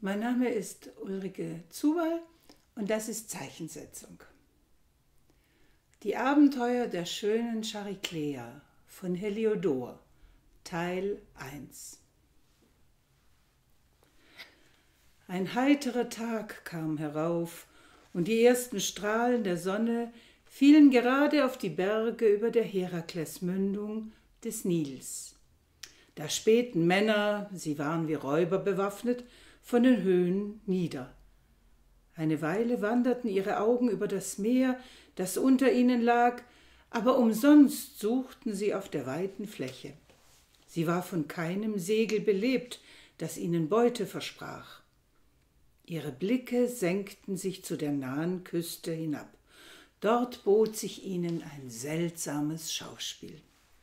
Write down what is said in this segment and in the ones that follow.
Mein Name ist Ulrike Zuwall und das ist Zeichensetzung. Die Abenteuer der schönen Chariclea von Heliodor, Teil 1. Ein heiterer Tag kam herauf und die ersten Strahlen der Sonne fielen gerade auf die Berge über der Heraklesmündung des Nils. Da spähten Männer, sie waren wie Räuber bewaffnet, von den Höhen nieder. Eine Weile wanderten ihre Augen über das Meer, das unter ihnen lag, aber umsonst suchten sie auf der weiten Fläche. Sie war von keinem Segel belebt, das ihnen Beute versprach. Ihre Blicke senkten sich zu der nahen Küste hinab. Dort bot sich ihnen ein seltsames Schauspiel.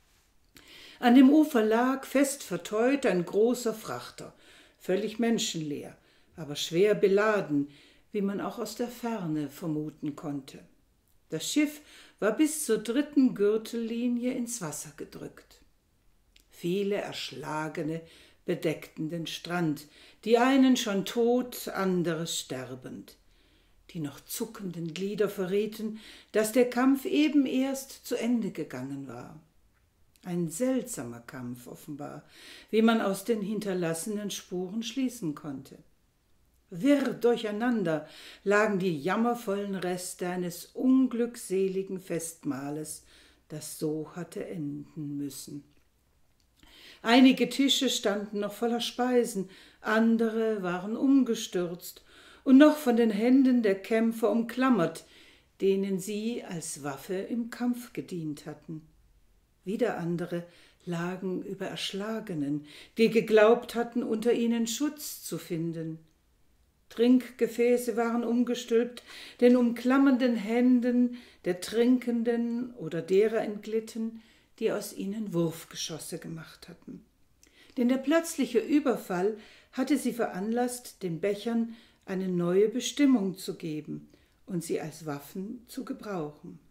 An dem Ufer lag, fest verteut, ein großer Frachter, völlig menschenleer, aber schwer beladen, wie man auch aus der Ferne vermuten konnte. Das Schiff war bis zur 3. Gürtellinie ins Wasser gedrückt. Viele Erschlagene bedeckten den Strand, die einen schon tot, andere sterbend. Die noch zuckenden Glieder verrieten, dass der Kampf eben erst zu Ende gegangen war. Ein seltsamer Kampf offenbar, wie man aus den hinterlassenen Spuren schließen konnte. Wirr durcheinander lagen die jammervollen Reste eines unglückseligen Festmahles, das so hatte enden müssen. Einige Tische standen noch voller Speisen, andere waren umgestürzt und noch von den Händen der Kämpfer umklammert, denen sie als Waffe im Kampf gedient hatten. Wieder andere lagen über Erschlagenen, die geglaubt hatten, unter ihnen Schutz zu finden. Trinkgefäße waren umgestülpt, den umklammernden Händen der Trinkenden oder derer entglitten, die aus ihnen Wurfgeschosse gemacht hatten. Denn der plötzliche Überfall hatte sie veranlasst, den Bechern eine neue Bestimmung zu geben und sie als Waffen zu gebrauchen.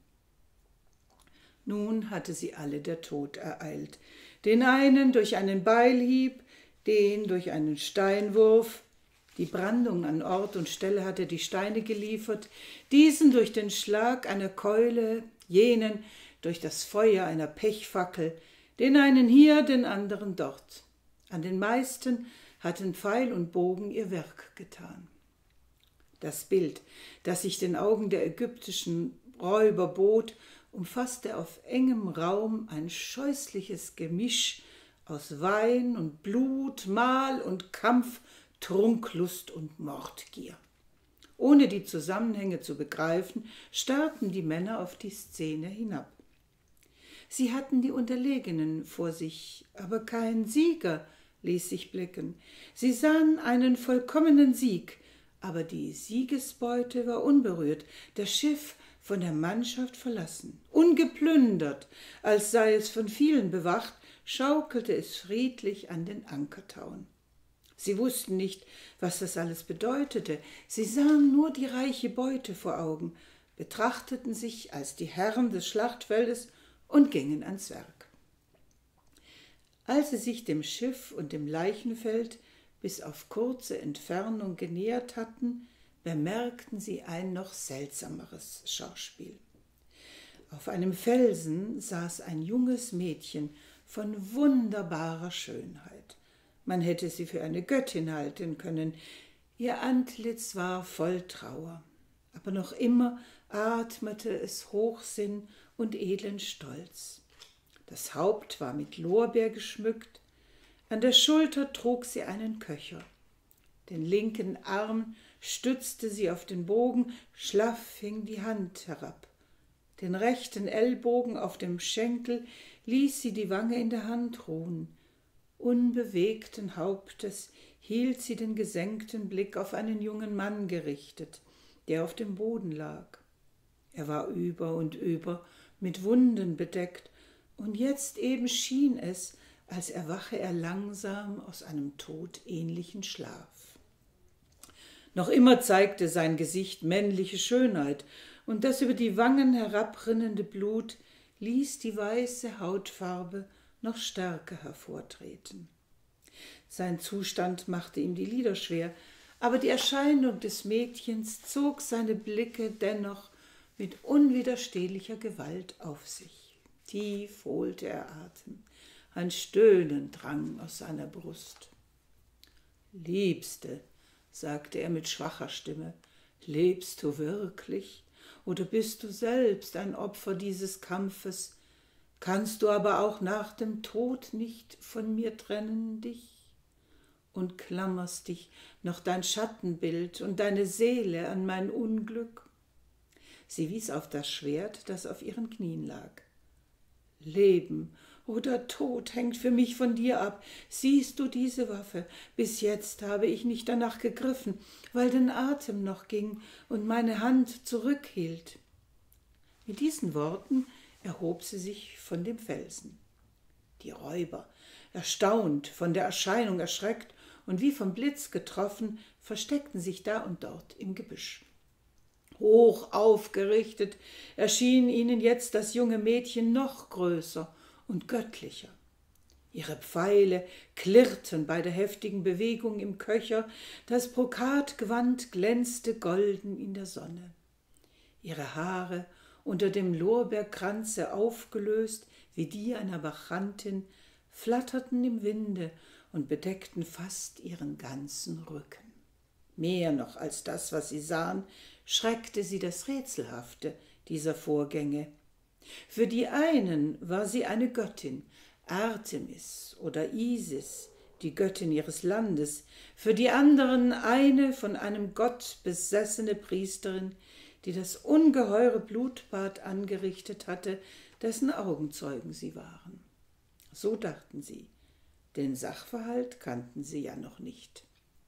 Nun hatte sie alle der Tod ereilt, den einen durch einen Beilhieb, den durch einen Steinwurf, die Brandung an Ort und Stelle hatte die Steine geliefert, diesen durch den Schlag einer Keule, jenen durch das Feuer einer Pechfackel, den einen hier, den anderen dort. An den meisten hatten Pfeil und Bogen ihr Werk getan. Das Bild, das sich den Augen der ägyptischen Räuber bot, umfasste auf engem Raum ein scheußliches Gemisch aus Wein und Blut, Mahl und Kampf, Trunklust und Mordgier. Ohne die Zusammenhänge zu begreifen, starrten die Männer auf die Szene hinab. Sie hatten die Unterlegenen vor sich, aber kein Sieger ließ sich blicken. Sie sahen einen vollkommenen Sieg, aber die Siegesbeute war unberührt, das Schiff von der Mannschaft verlassen. Ungeplündert, als sei es von vielen bewacht, schaukelte es friedlich an den Ankertauen. Sie wussten nicht, was das alles bedeutete. Sie sahen nur die reiche Beute vor Augen, betrachteten sich als die Herren des Schlachtfeldes und gingen ans Werk. Als sie sich dem Schiff und dem Leichenfeld bis auf kurze Entfernung genähert hatten, bemerkten sie ein noch seltsameres Schauspiel. Auf einem Felsen saß ein junges Mädchen von wunderbarer Schönheit. Man hätte sie für eine Göttin halten können. Ihr Antlitz war voll Trauer, aber noch immer atmete es Hochsinn und edlen Stolz. Das Haupt war mit Lorbeer geschmückt, an der Schulter trug sie einen Köcher. Den linken Arm stützte sie auf den Bogen, schlaff hing die Hand herab. Den rechten Ellbogen auf dem Schenkel ließ sie die Wange in der Hand ruhen. Unbewegten Hauptes hielt sie den gesenkten Blick auf einen jungen Mann gerichtet, der auf dem Boden lag. Er war über und über mit Wunden bedeckt, und jetzt eben schien es, als erwache er langsam aus einem todähnlichen Schlaf. Noch immer zeigte sein Gesicht männliche Schönheit, und das über die Wangen herabrinnende Blut ließ die weiße Hautfarbe noch stärker hervortreten. Sein Zustand machte ihm die Lider schwer, aber die Erscheinung des Mädchens zog seine Blicke dennoch mit unwiderstehlicher Gewalt auf sich. Tief holte er Atem, ein Stöhnen drang aus seiner Brust. »Liebste«, sagte er mit schwacher Stimme, »lebst du wirklich, oder bist du selbst ein Opfer dieses Kampfes? Kannst du aber auch nach dem Tod nicht von mir trennen dich? Und klammerst dich noch dein Schattenbild und deine Seele an mein Unglück?« Sie wies auf das Schwert, das auf ihren Knien lag. »Leben oder Tod hängt für mich von dir ab. Siehst du diese Waffe? Bis jetzt habe ich nicht danach gegriffen, weil den Atem noch ging und meine Hand zurückhielt.« Mit diesen Worten erhob sie sich von dem Felsen. Die Räuber, erstaunt, von der Erscheinung erschreckt und wie vom Blitz getroffen, versteckten sich da und dort im Gebüsch. Hoch aufgerichtet erschien ihnen jetzt das junge Mädchen noch größer und göttlicher. Ihre Pfeile klirrten bei der heftigen Bewegung im Köcher, das Brokatgewand glänzte golden in der Sonne. Ihre Haare, unter dem Lorbeerkranze aufgelöst wie die einer Bachantin, flatterten im Winde und bedeckten fast ihren ganzen Rücken. Mehr noch als das, was sie sahen, schreckte sie das Rätselhafte dieser Vorgänge. Für die einen war sie eine Göttin, Artemis oder Isis, die Göttin ihres Landes, für die anderen eine von einem Gott besessene Priesterin, die das ungeheure Blutbad angerichtet hatte, dessen Augenzeugen sie waren. So dachten sie, den Sachverhalt kannten sie ja noch nicht.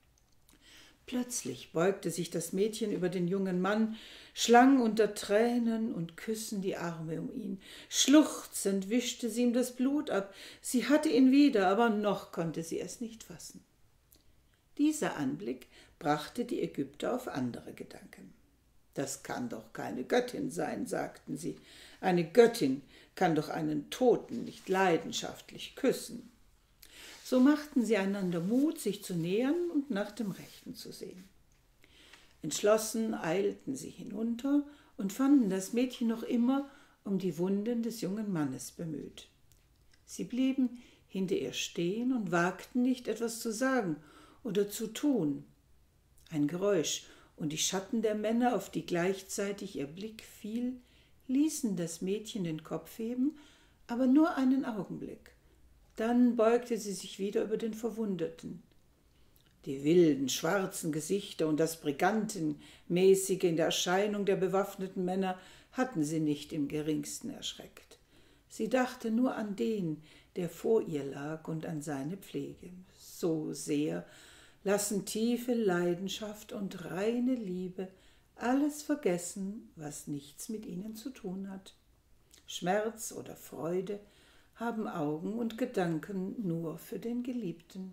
Plötzlich beugte sich das Mädchen über den jungen Mann, schlang unter Tränen und Küssen die Arme um ihn. Schluchzend wischte sie ihm das Blut ab. Sie hatte ihn wieder, aber noch konnte sie es nicht fassen. Dieser Anblick brachte die Ägypter auf andere Gedanken. »Das kann doch keine Göttin sein«, sagten sie. »Eine Göttin kann doch einen Toten nicht leidenschaftlich küssen.« So machten sie einander Mut, sich zu nähern und nach dem Rechten zu sehen. Entschlossen eilten sie hinunter und fanden das Mädchen noch immer um die Wunden des jungen Mannes bemüht. Sie blieben hinter ihr stehen und wagten nicht, etwas zu sagen oder zu tun. Ein Geräusch und die Schatten der Männer, auf die gleichzeitig ihr Blick fiel, ließen das Mädchen den Kopf heben, aber nur einen Augenblick. Dann beugte sie sich wieder über den Verwundeten. Die wilden, schwarzen Gesichter und das Brigantenmäßige in der Erscheinung der bewaffneten Männer hatten sie nicht im geringsten erschreckt. Sie dachte nur an den, der vor ihr lag, und an seine Pflege. So sehr lassen tiefe Leidenschaft und reine Liebe alles vergessen, was nichts mit ihnen zu tun hat. Schmerz oder Freude haben Augen und Gedanken nur für den Geliebten.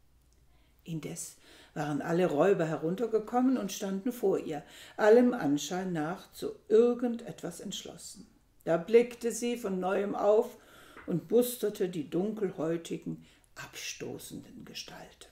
Indes waren alle Räuber heruntergekommen und standen vor ihr, allem Anschein nach zu irgendetwas entschlossen. Da blickte sie von neuem auf und musterte die dunkelhäutigen, abstoßenden Gestalten.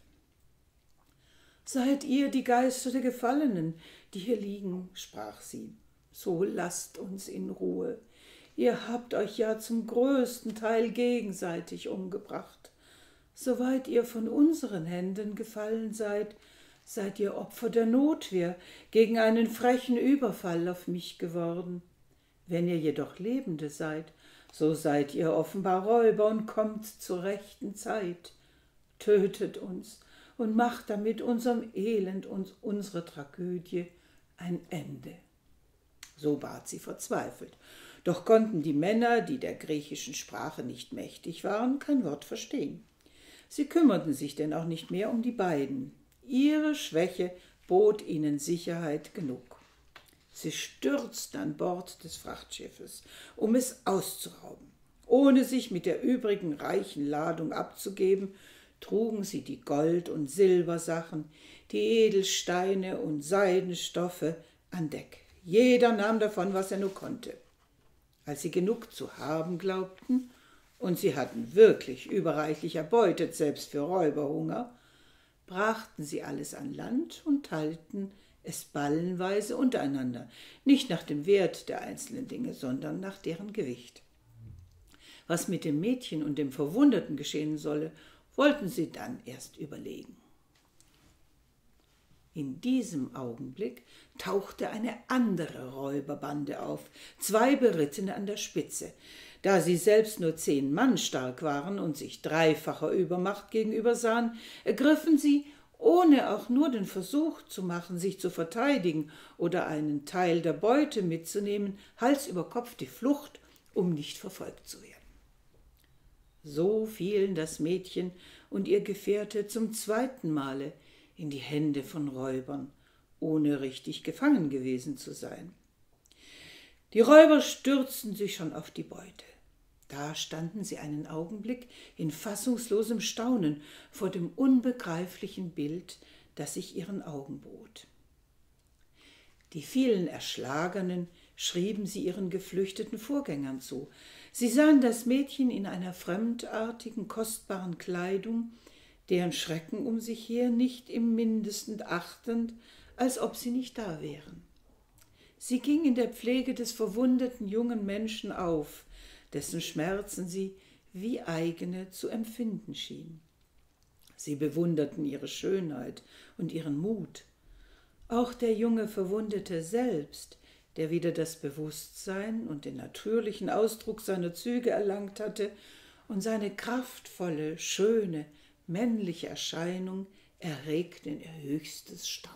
»Seid ihr die Geister der Gefallenen, die hier liegen?«, sprach sie. »So lasst uns in Ruhe. Ihr habt euch ja zum größten Teil gegenseitig umgebracht. Soweit ihr von unseren Händen gefallen seid, seid ihr Opfer der Notwehr gegen einen frechen Überfall auf mich geworden. Wenn ihr jedoch Lebende seid, so seid ihr offenbar Räuber und kommt zur rechten Zeit. Tötet uns und macht damit unserem Elend und unserer Tragödie ein Ende.« So bat sie verzweifelt. Doch konnten die Männer, die der griechischen Sprache nicht mächtig waren, kein Wort verstehen. Sie kümmerten sich denn auch nicht mehr um die beiden. Ihre Schwäche bot ihnen Sicherheit genug. Sie stürzten an Bord des Frachtschiffes, um es auszurauben. Ohne sich mit der übrigen reichen Ladung abzugeben, trugen sie die Gold- und Silbersachen, die Edelsteine und Seidenstoffe an Deck. Jeder nahm davon, was er nur konnte. Als sie genug zu haben glaubten, und sie hatten wirklich überreichlich erbeutet, selbst für Räuberhunger, brachten sie alles an Land und teilten es ballenweise untereinander, nicht nach dem Wert der einzelnen Dinge, sondern nach deren Gewicht. Was mit dem Mädchen und dem Verwundeten geschehen solle, wollten sie dann erst überlegen. In diesem Augenblick tauchte eine andere Räuberbande auf, 2 Berittene an der Spitze. Da sie selbst nur 10 Mann stark waren und sich dreifacher Übermacht gegenübersahen, ergriffen sie, ohne auch nur den Versuch zu machen, sich zu verteidigen oder einen Teil der Beute mitzunehmen, Hals über Kopf die Flucht, um nicht verfolgt zu werden. So fielen das Mädchen und ihr Gefährte zum 2. Male in die Hände von Räubern, ohne richtig gefangen gewesen zu sein. Die Räuber stürzten sich schon auf die Beute. Da standen sie einen Augenblick in fassungslosem Staunen vor dem unbegreiflichen Bild, das sich ihren Augen bot. Die vielen Erschlagenen schrieben sie ihren geflüchteten Vorgängern zu. Sie sahen das Mädchen in einer fremdartigen, kostbaren Kleidung, deren Schrecken um sich her nicht im Mindesten achtend, als ob sie nicht da wären. Sie ging in der Pflege des verwundeten jungen Menschen auf, dessen Schmerzen sie wie eigene zu empfinden schien. Sie bewunderten ihre Schönheit und ihren Mut. Auch der junge Verwundete selbst, der wieder das Bewusstsein und den natürlichen Ausdruck seiner Züge erlangt hatte und seine kraftvolle, schöne, männliche Erscheinung erregten ihr höchstes Staunen.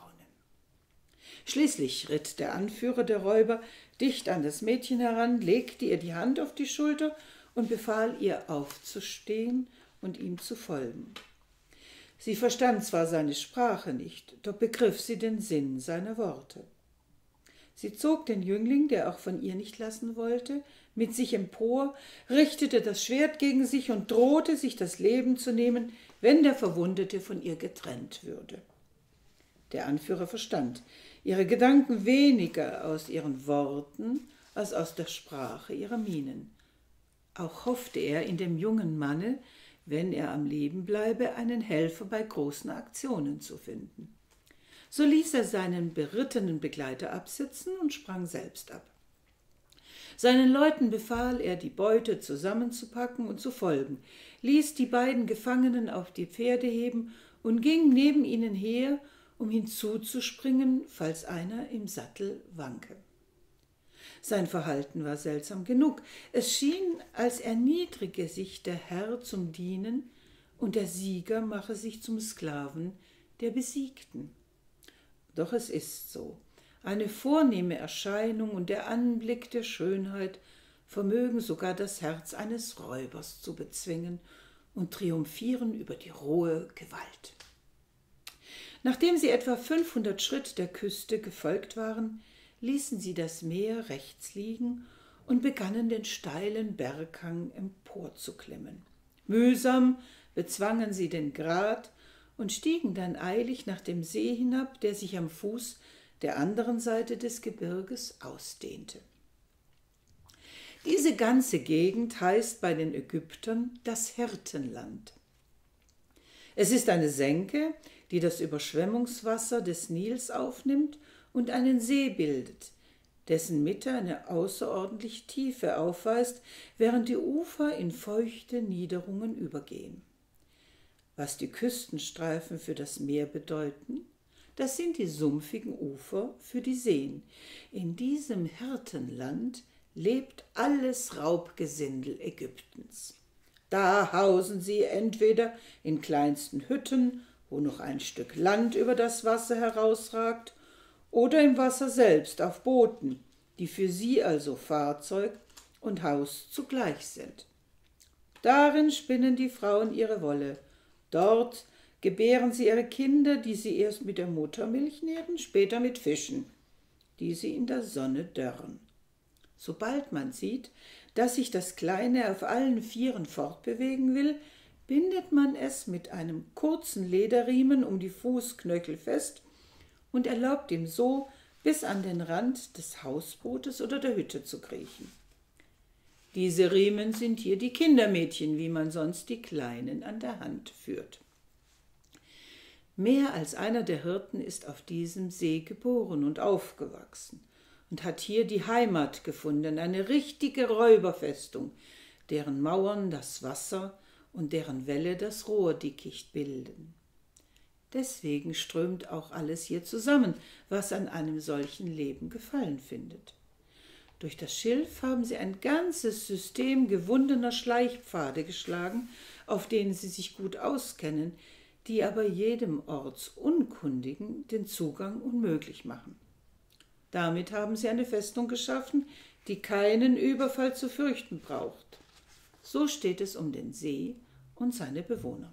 Schließlich ritt der Anführer der Räuber dicht an das Mädchen heran, legte ihr die Hand auf die Schulter und befahl ihr aufzustehen und ihm zu folgen. Sie verstand zwar seine Sprache nicht, doch begriff sie den Sinn seiner Worte. Sie zog den Jüngling, der auch von ihr nicht lassen wollte, mit sich empor, richtete das Schwert gegen sich und drohte, sich das Leben zu nehmen, wenn der Verwundete von ihr getrennt würde. Der Anführer verstand ihre Gedanken weniger aus ihren Worten als aus der Sprache ihrer Mienen. Auch hoffte er in dem jungen Manne, wenn er am Leben bleibe, einen Helfer bei großen Aktionen zu finden. So ließ er seinen berittenen Begleiter absitzen und sprang selbst ab. Seinen Leuten befahl er, die Beute zusammenzupacken und zu folgen, ließ die beiden Gefangenen auf die Pferde heben und ging neben ihnen her, um hinzuzuspringen, falls einer im Sattel wanke. Sein Verhalten war seltsam genug. Es schien, als erniedrige sich der Herr zum Dienen und der Sieger mache sich zum Sklaven der Besiegten. Doch es ist so. Eine vornehme Erscheinung und der Anblick der Schönheit vermögen sogar das Herz eines Räubers zu bezwingen und triumphieren über die rohe Gewalt. Nachdem sie etwa 500 Schritt der Küste gefolgt waren, ließen sie das Meer rechts liegen und begannen den steilen Berghang emporzuklimmen. Mühsam bezwangen sie den Grat und stiegen dann eilig nach dem See hinab, der sich am Fuß der anderen Seite des Gebirges ausdehnte. Diese ganze Gegend heißt bei den Ägyptern das Hirtenland. Es ist eine Senke, die das Überschwemmungswasser des Nils aufnimmt und einen See bildet, dessen Mitte eine außerordentliche Tiefe aufweist, während die Ufer in feuchte Niederungen übergehen. Was die Küstenstreifen für das Meer bedeuten, das sind die sumpfigen Ufer für die Seen. In diesem Hirtenland lebt alles Raubgesindel Ägyptens. Da hausen sie entweder in kleinsten Hütten, wo noch ein Stück Land über das Wasser herausragt, oder im Wasser selbst auf Booten, die für sie also Fahrzeug und Haus zugleich sind. Darin spinnen die Frauen ihre Wolle. Dort gebären sie ihre Kinder, die sie erst mit der Muttermilch nähren, später mit Fischen, die sie in der Sonne dörren. Sobald man sieht, dass sich das Kleine auf allen Vieren fortbewegen will, bindet man es mit einem kurzen Lederriemen um die Fußknöchel fest und erlaubt ihm so, bis an den Rand des Hausbootes oder der Hütte zu kriechen. Diese Riemen sind hier die Kindermädchen, wie man sonst die Kleinen an der Hand führt. Mehr als einer der Hirten ist auf diesem See geboren und aufgewachsen und hat hier die Heimat gefunden, eine richtige Räuberfestung, deren Mauern das Wasser und deren Wälle das Rohrdickicht bilden. Deswegen strömt auch alles hier zusammen, was an einem solchen Leben Gefallen findet. Durch das Schilf haben sie ein ganzes System gewundener Schleichpfade geschlagen, auf denen sie sich gut auskennen, die aber jedem Ortsunkundigen den Zugang unmöglich machen. Damit haben sie eine Festung geschaffen, die keinen Überfall zu fürchten braucht. So steht es um den See und seine Bewohner.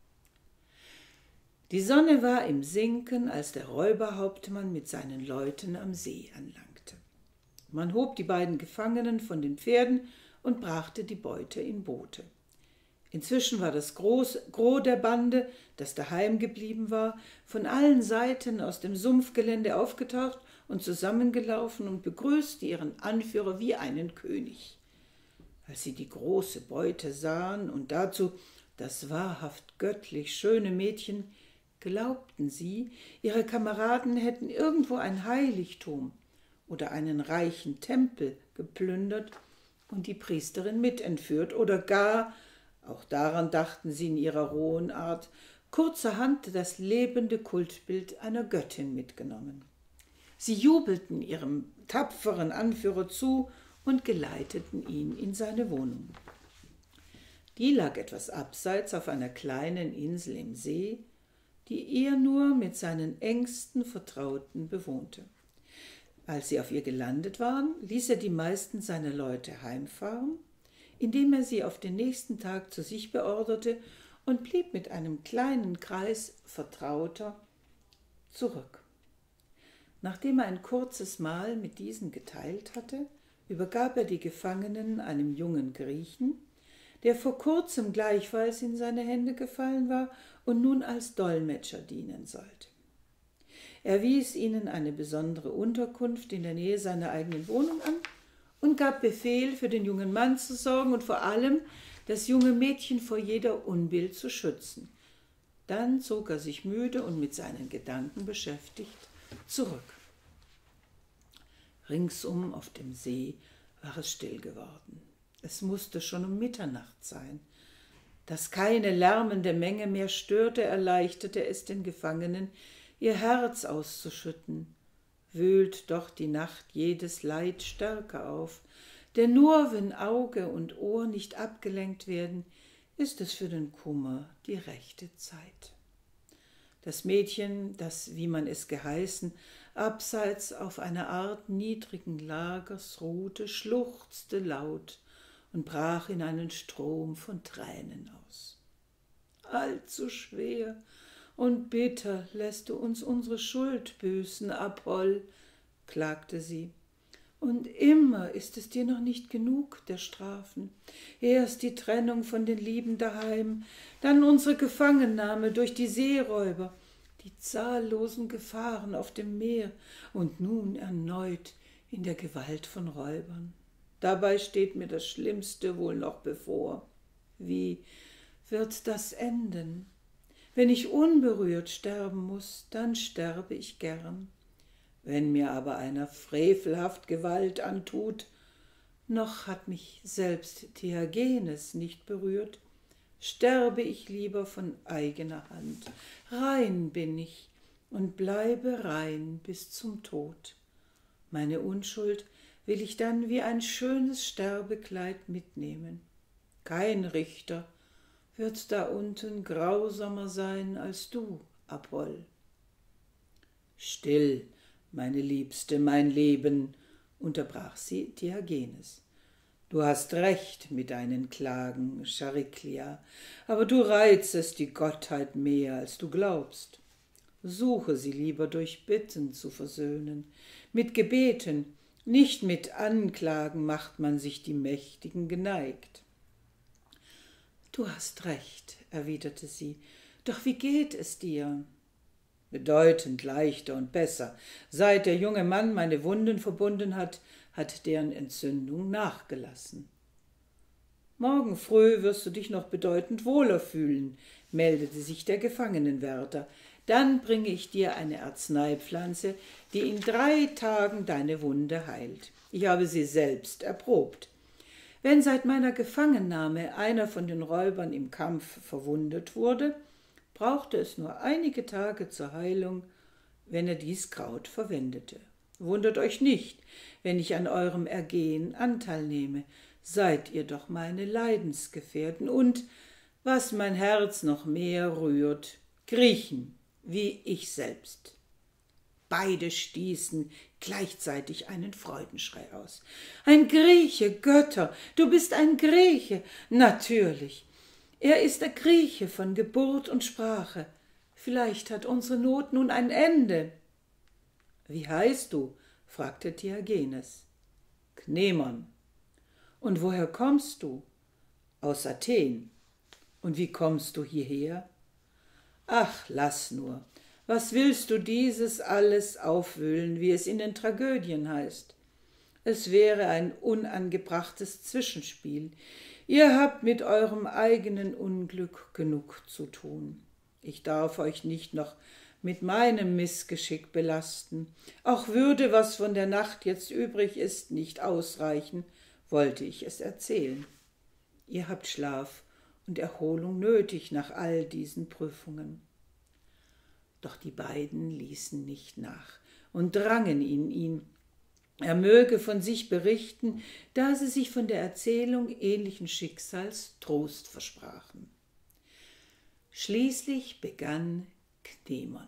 Die Sonne war im Sinken, als der Räuberhauptmann mit seinen Leuten am See anlangte. Man hob die beiden Gefangenen von den Pferden und brachte die Beute in Boote. Inzwischen war das Gros der Bande, das daheim geblieben war, von allen Seiten aus dem Sumpfgelände aufgetaucht und zusammengelaufen und begrüßte ihren Anführer wie einen König. Als sie die große Beute sahen und dazu das wahrhaft göttlich schöne Mädchen, glaubten sie, ihre Kameraden hätten irgendwo ein Heiligtum oder einen reichen Tempel geplündert und die Priesterin mitentführt oder gar, auch daran dachten sie in ihrer rohen Art, kurzerhand das lebende Kultbild einer Göttin mitgenommen. Sie jubelten ihrem tapferen Anführer zu und geleiteten ihn in seine Wohnung. Die lag etwas abseits auf einer kleinen Insel im See, die er nur mit seinen engsten Vertrauten bewohnte. Als sie auf ihr gelandet waren, ließ er die meisten seiner Leute heimfahren, indem er sie auf den nächsten Tag zu sich beorderte und blieb mit einem kleinen Kreis Vertrauter zurück. Nachdem er ein kurzes Mahl mit diesen geteilt hatte, übergab er die Gefangenen einem jungen Griechen, der vor kurzem gleichfalls in seine Hände gefallen war und nun als Dolmetscher dienen sollte. Er wies ihnen eine besondere Unterkunft in der Nähe seiner eigenen Wohnung an und gab Befehl, für den jungen Mann zu sorgen und vor allem das junge Mädchen vor jeder Unbill zu schützen. Dann zog er sich müde und mit seinen Gedanken beschäftigt zurück. Ringsum auf dem See war es still geworden. Es musste schon um Mitternacht sein. Dass keine lärmende Menge mehr störte, erleichterte es den Gefangenen, ihr Herz auszuschütten. Wühlt doch die Nacht jedes Leid stärker auf, denn nur wenn Auge und Ohr nicht abgelenkt werden, ist es für den Kummer die rechte Zeit. Das Mädchen, das, wie man es geheißen, abseits auf einer Art niedrigen Lagers ruhte, schluchzte laut und brach in einen Strom von Tränen aus. Allzu schwer und bitter lässt du uns unsere Schuld büßen, Apoll, klagte sie. Und immer ist es dir noch nicht genug der Strafen. Erst die Trennung von den Lieben daheim, dann unsere Gefangennahme durch die Seeräuber, die zahllosen Gefahren auf dem Meer und nun erneut in der Gewalt von Räubern. Dabei steht mir das Schlimmste wohl noch bevor. Wie wird das enden? Wenn ich unberührt sterben muss, dann sterbe ich gern. Wenn mir aber einer frevelhaft Gewalt antut, noch hat mich selbst Theagenes nicht berührt, sterbe ich lieber von eigener Hand. Rein bin ich und bleibe rein bis zum Tod. Meine Unschuld will ich dann wie ein schönes Sterbekleid mitnehmen. Kein Richter wird da unten grausamer sein als du, Apoll. Still, meine Liebste, mein Leben, unterbrach sie Theagenes. Du hast recht mit deinen Klagen, Chariklia, aber du reizest die Gottheit mehr, als du glaubst. Suche sie lieber durch Bitten zu versöhnen. Mit Gebeten, nicht mit Anklagen macht man sich die Mächtigen geneigt. Du hast recht, erwiderte sie, doch wie geht es dir? Bedeutend leichter und besser. Seit der junge Mann meine Wunden verbunden hat, hat deren Entzündung nachgelassen. Morgen früh wirst du dich noch bedeutend wohler fühlen, meldete sich der Gefangenenwärter, Dann bringe ich dir eine Arzneipflanze, die in 3 Tagen deine Wunde heilt. Ich habe sie selbst erprobt. Wenn seit meiner Gefangennahme einer von den Räubern im Kampf verwundet wurde, brauchte es nur einige Tage zur Heilung, wenn er dies Kraut verwendete. Wundert euch nicht, wenn ich an eurem Ergehen Anteil nehme. Seid ihr doch meine Leidensgefährten und, was mein Herz noch mehr rührt, Griechen, wie ich selbst. Beide stießen gleichzeitig einen Freudenschrei aus. Ein Grieche, Götter, du bist ein Grieche. Natürlich, er ist der Grieche von Geburt und Sprache. Vielleicht hat unsere Not nun ein Ende. Wie heißt du? Fragte Diogenes. Knemon. Und woher kommst du? Aus Athen. Und wie kommst du hierher? Ach, lass nur. Was willst du dieses alles aufwühlen, wie es in den Tragödien heißt? Es wäre ein unangebrachtes Zwischenspiel. Ihr habt mit eurem eigenen Unglück genug zu tun. Ich darf euch nicht noch mit meinem Missgeschick belasten. Auch würde, was von der Nacht jetzt übrig ist, nicht ausreichen, wollte ich es erzählen. Ihr habt Schlaf und Erholung nötig nach all diesen Prüfungen. Doch die beiden ließen nicht nach und drangen in ihn. Er möge von sich berichten, da sie sich von der Erzählung ähnlichen Schicksals Trost versprachen. Schließlich begann Knemon.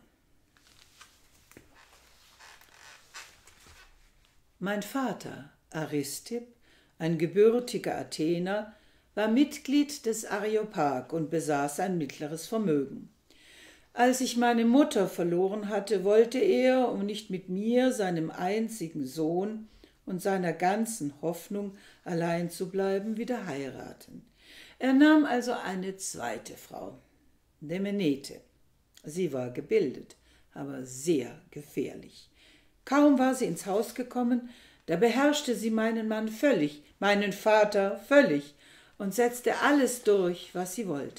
Mein Vater, Aristipp, ein gebürtiger Athener, war Mitglied des Areopag und besaß ein mittleres Vermögen. Als ich meine Mutter verloren hatte, wollte er, um nicht mit mir, seinem einzigen Sohn und seiner ganzen Hoffnung allein zu bleiben, wieder heiraten. Er nahm also eine zweite Frau, Demenete. Sie war gebildet, aber sehr gefährlich. Kaum war sie ins Haus gekommen, da beherrschte sie meinen Mann völlig, meinen Vater völlig und setzte alles durch, was sie wollte.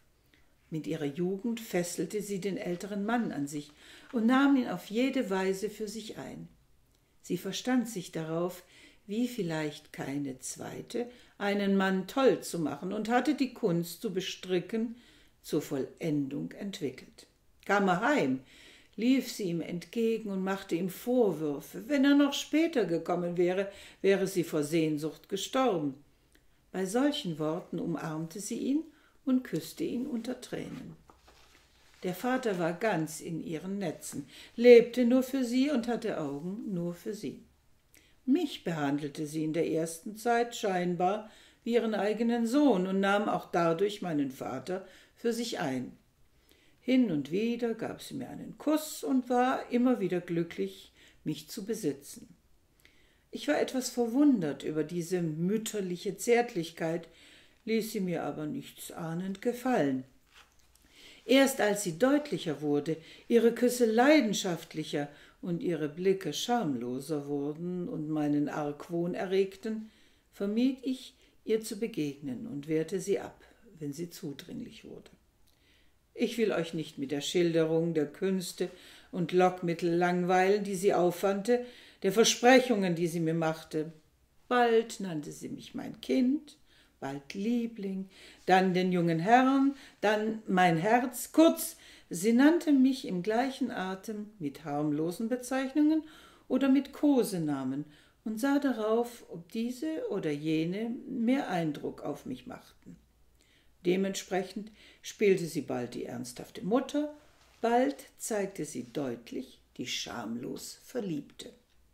Mit ihrer Jugend fesselte sie den älteren Mann an sich und nahm ihn auf jede Weise für sich ein. Sie verstand sich darauf, wie vielleicht keine zweite, einen Mann toll zu machen und hatte die Kunst zu bestricken zur Vollendung entwickelt. Kam er heim, lief sie ihm entgegen und machte ihm Vorwürfe. Wenn er noch später gekommen wäre, wäre sie vor Sehnsucht gestorben. Bei solchen Worten umarmte sie ihn und küsste ihn unter Tränen. Der Vater war ganz in ihren Netzen, lebte nur für sie und hatte Augen nur für sie. Mich behandelte sie in der ersten Zeit scheinbar wie ihren eigenen Sohn und nahm auch dadurch meinen Vater für sich ein. Hin und wieder gab sie mir einen Kuss und war immer wieder glücklich, mich zu besitzen. Ich war etwas verwundert über diese mütterliche Zärtlichkeit, ließ sie mir aber nichtsahnend gefallen. Erst als sie deutlicher wurde, ihre Küsse leidenschaftlicher und ihre Blicke schamloser wurden und meinen Argwohn erregten, vermied ich, ihr zu begegnen und wehrte sie ab, wenn sie zudringlich wurde. Ich will euch nicht mit der Schilderung der Künste und Lockmittel langweilen, die sie aufwandte, der Versprechungen, die sie mir machte. Bald nannte sie mich mein Kind, bald Liebling, dann den jungen Herrn, dann mein Herz. Kurz, sie nannte mich im gleichen Atem mit harmlosen Bezeichnungen oder mit Kosenamen und sah darauf, ob diese oder jene mehr Eindruck auf mich machten. Dementsprechend spielte sie bald die ernsthafte Mutter, bald zeigte sie deutlich die schamlos Verliebte.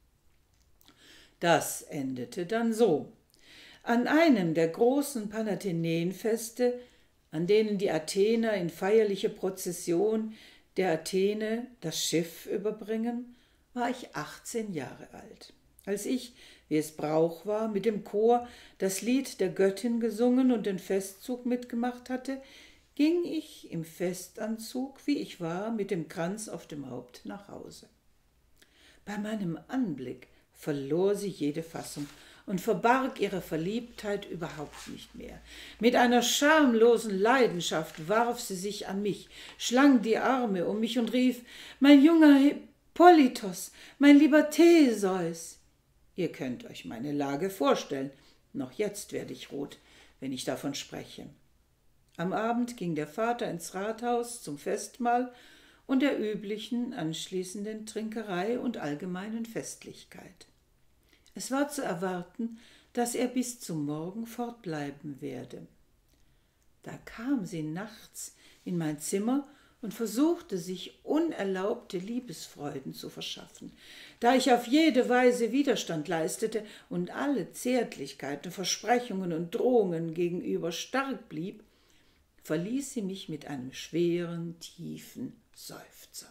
Das endete dann so. An einem der großen Panathenäenfeste, an denen die Athener in feierlicher Prozession der Athene das Schiff überbringen, war ich 18 Jahre alt. Als ich, wie es Brauch war, mit dem Chor das Lied der Göttin gesungen und den Festzug mitgemacht hatte, ging ich im Festanzug, wie ich war, mit dem Kranz auf dem Haupt nach Hause. Bei meinem Anblick verlor sie jede Fassung und verbarg ihre Verliebtheit überhaupt nicht mehr. Mit einer schamlosen Leidenschaft warf sie sich an mich, schlang die Arme um mich und rief: »Mein junger Hippolytos, mein lieber Theseus!« Ihr könnt euch meine Lage vorstellen. Noch jetzt werde ich rot, wenn ich davon spreche. Am Abend ging der Vater ins Rathaus zum Festmahl und der üblichen anschließenden Trinkerei und allgemeinen Festlichkeit. Es war zu erwarten, dass er bis zum Morgen fortbleiben werde. Da kam sie nachts in mein Zimmer und versuchte, sich unerlaubte Liebesfreuden zu verschaffen. Da ich auf jede Weise Widerstand leistete und alle Zärtlichkeiten, Versprechungen und Drohungen gegenüber stark blieb, verließ sie mich mit einem schweren, tiefen Seufzer.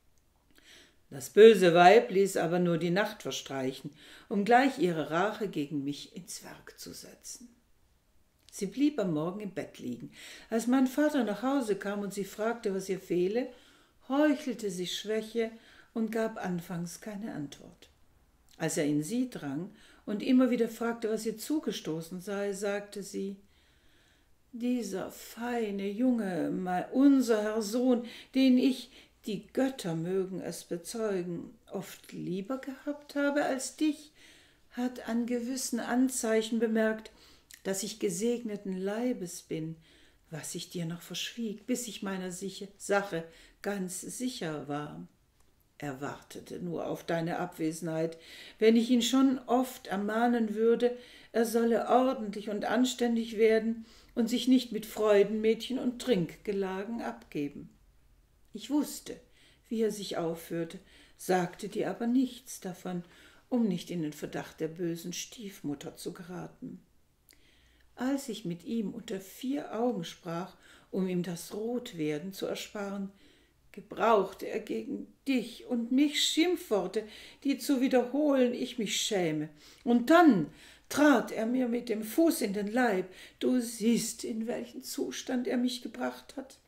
Das böse Weib ließ aber nur die Nacht verstreichen, um gleich ihre Rache gegen mich ins Werk zu setzen. Sie blieb am Morgen im Bett liegen. Als mein Vater nach Hause kam und sie fragte, was ihr fehle, heuchelte sie Schwäche und gab anfangs keine Antwort. Als er in sie drang und immer wieder fragte, was ihr zugestoßen sei, sagte sie: »Dieser feine Junge, unser Herr Sohn, den ich, die Götter mögen es bezeugen, oft lieber gehabt habe als dich, hat an gewissen Anzeichen bemerkt, dass ich gesegneten Leibes bin, was ich dir noch verschwieg, bis ich meiner Sache ganz sicher war. Er wartete nur auf deine Abwesenheit, wenn ich ihn schon oft ermahnen würde, er solle ordentlich und anständig werden und sich nicht mit Freudenmädchen und Trinkgelagen abgeben. Ich wusste, wie er sich aufführte, sagte dir aber nichts davon, um nicht in den Verdacht der bösen Stiefmutter zu geraten. Als ich mit ihm unter 4 Augen sprach, um ihm das Rotwerden zu ersparen, gebrauchte er gegen dich und mich Schimpfworte, die zu wiederholen ich mich schäme. Und dann trat er mir mit dem Fuß in den Leib. Du siehst, in welchen Zustand er mich gebracht hat.«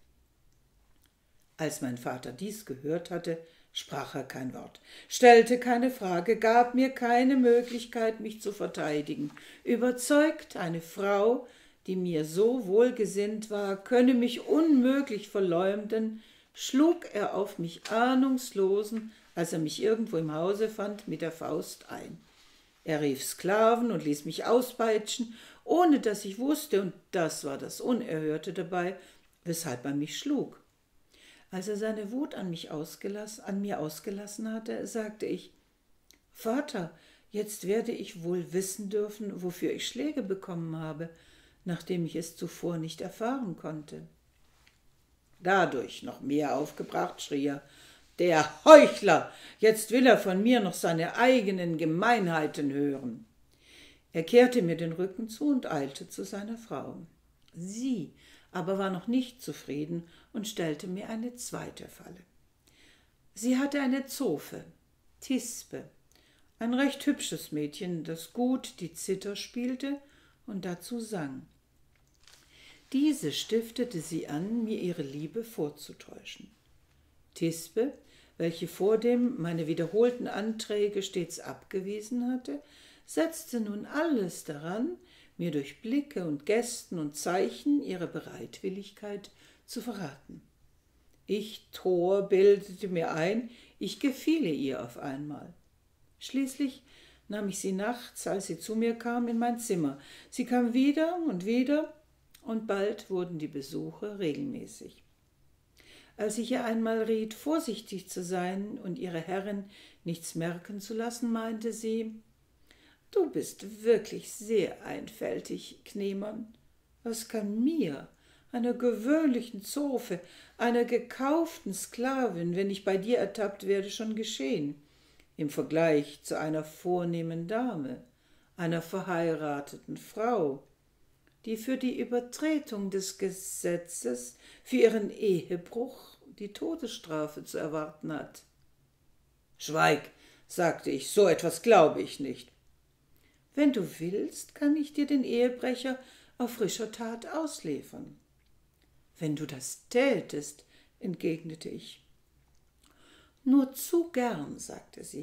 Als mein Vater dies gehört hatte, sprach er kein Wort, stellte keine Frage, gab mir keine Möglichkeit, mich zu verteidigen. Überzeugt, eine Frau, die mir so wohlgesinnt war, könne mich unmöglich verleumden, schlug er auf mich ahnungslosen, als er mich irgendwo im Hause fand, mit der Faust ein. Er rief Sklaven und ließ mich auspeitschen, ohne dass ich wusste, und das war das Unerhörte dabei, weshalb er mich schlug. Als er seine Wut an mir ausgelassen hatte, sagte ich: »Vater, jetzt werde ich wohl wissen dürfen, wofür ich Schläge bekommen habe, nachdem ich es zuvor nicht erfahren konnte.« Dadurch noch mehr aufgebracht, schrie er: »Der Heuchler! Jetzt will er von mir noch seine eigenen Gemeinheiten hören!« Er kehrte mir den Rücken zu und eilte zu seiner Frau. Sie aber war noch nicht zufrieden und stellte mir eine zweite Falle. Sie hatte eine Zofe, Thisbe, ein recht hübsches Mädchen, das gut die Zither spielte und dazu sang. Diese stiftete sie an, mir ihre Liebe vorzutäuschen. Thisbe, welche vordem meine wiederholten Anträge stets abgewiesen hatte, setzte nun alles daran, mir durch Blicke und Gesten und Zeichen ihre Bereitwilligkeit zu verraten. Ich, Tor, bildete mir ein, ich gefiele ihr auf einmal. Schließlich nahm ich sie nachts, als sie zu mir kam, in mein Zimmer. Sie kam wieder, und bald wurden die Besuche regelmäßig. Als ich ihr einmal riet, vorsichtig zu sein und ihre Herrin nichts merken zu lassen, meinte sie: »Du bist wirklich sehr einfältig, Kneemann. Was kann mir, einer gewöhnlichen Zofe, einer gekauften Sklavin, wenn ich bei dir ertappt werde, schon geschehen, im Vergleich zu einer vornehmen Dame, einer verheirateten Frau, die für die Übertretung des Gesetzes, für ihren Ehebruch die Todesstrafe zu erwarten hat?« »Schweig«, sagte ich, »so etwas glaube ich nicht.« »Wenn du willst, kann ich dir den Ehebrecher auf frischer Tat ausliefern.« »Wenn du das tätest«, entgegnete ich. »Nur zu gern«, sagte sie,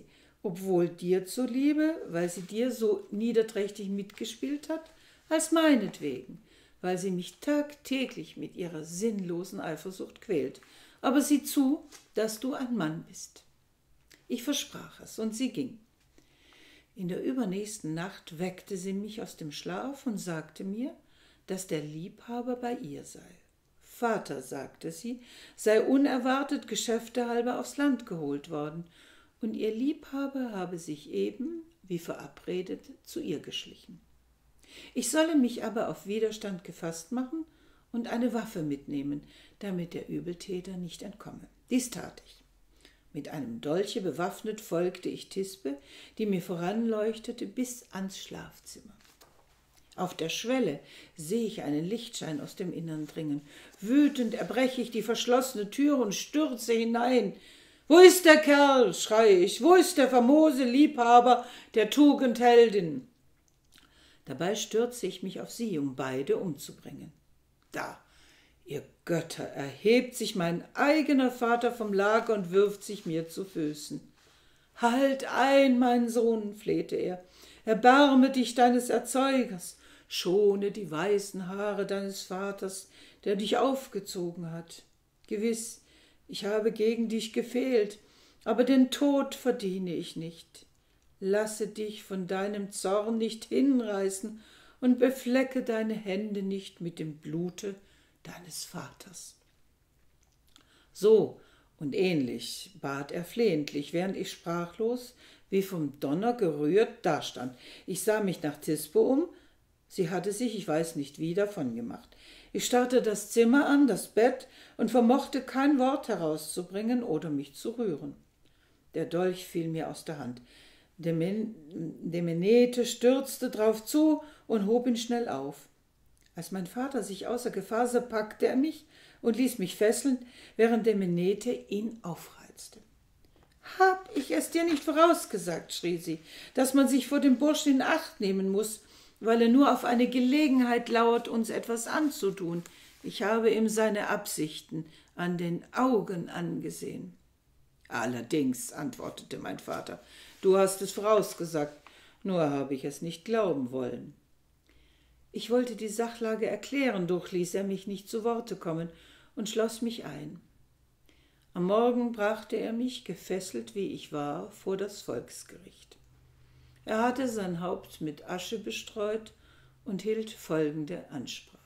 obwohl dir zuliebe, weil sie dir so niederträchtig mitgespielt hat, als meinetwegen, weil sie mich tagtäglich mit ihrer sinnlosen Eifersucht quält. Aber sieh zu, dass du ein Mann bist. Ich versprach es, und sie ging. In der übernächsten Nacht weckte sie mich aus dem Schlaf und sagte mir, dass der Liebhaber bei ihr sei. Vater, sagte sie, sei unerwartet geschäftehalber aufs Land geholt worden, und ihr Liebhaber habe sich eben, wie verabredet, zu ihr geschlichen. Ich solle mich aber auf Widerstand gefasst machen und eine Waffe mitnehmen, damit der Übeltäter nicht entkomme. Dies tat ich. Mit einem Dolche bewaffnet folgte ich Tisbe, die mir voranleuchtete, bis ans Schlafzimmer. Auf der Schwelle sehe ich einen Lichtschein aus dem Innern dringen. Wütend erbreche ich die verschlossene Tür und stürze hinein. »Wo ist der Kerl?« schreie ich. »Wo ist der famose Liebhaber der Tugendheldin?« Dabei stürze ich mich auf sie, um beide umzubringen. Da, ihr Götter, erhebt sich mein eigener Vater vom Lager und wirft sich mir zu Füßen. »Halt ein, mein Sohn«, flehte er, »erbarme dich deines Erzeugers, schone die weißen Haare deines Vaters, der dich aufgezogen hat. Gewiss, ich habe gegen dich gefehlt, aber den Tod verdiene ich nicht. Lasse dich von deinem Zorn nicht hinreißen und beflecke deine Hände nicht mit dem Blute deines Vaters.« So und ähnlich bat er flehentlich, während ich sprachlos, wie vom Donner gerührt, dastand. Ich sah mich nach Tisbe um. Sie hatte sich, ich weiß nicht wie, davongemacht. Ich starrte das Zimmer an, das Bett, und vermochte kein Wort herauszubringen oder mich zu rühren. Der Dolch fiel mir aus der Hand. Demenete stürzte drauf zu und hob ihn schnell auf. Als mein Vater sich außer Gefahr sah, packte er mich und ließ mich fesseln, während Demenete ihn aufreizte. »Hab ich es dir nicht vorausgesagt«, schrie sie, »dass man sich vor dem Burschen in Acht nehmen muss, weil er nur auf eine Gelegenheit lauert, uns etwas anzutun. Ich habe ihm seine Absichten an den Augen angesehen.« »Allerdings«, antwortete mein Vater, »du hast es vorausgesagt, nur habe ich es nicht glauben wollen.« Ich wollte die Sachlage erklären, doch ließ er mich nicht zu Worte kommen und schloss mich ein. Am Morgen brachte er mich, gefesselt wie ich war, vor das Volksgericht. Er hatte sein Haupt mit Asche bestreut und hielt folgende Ansprache.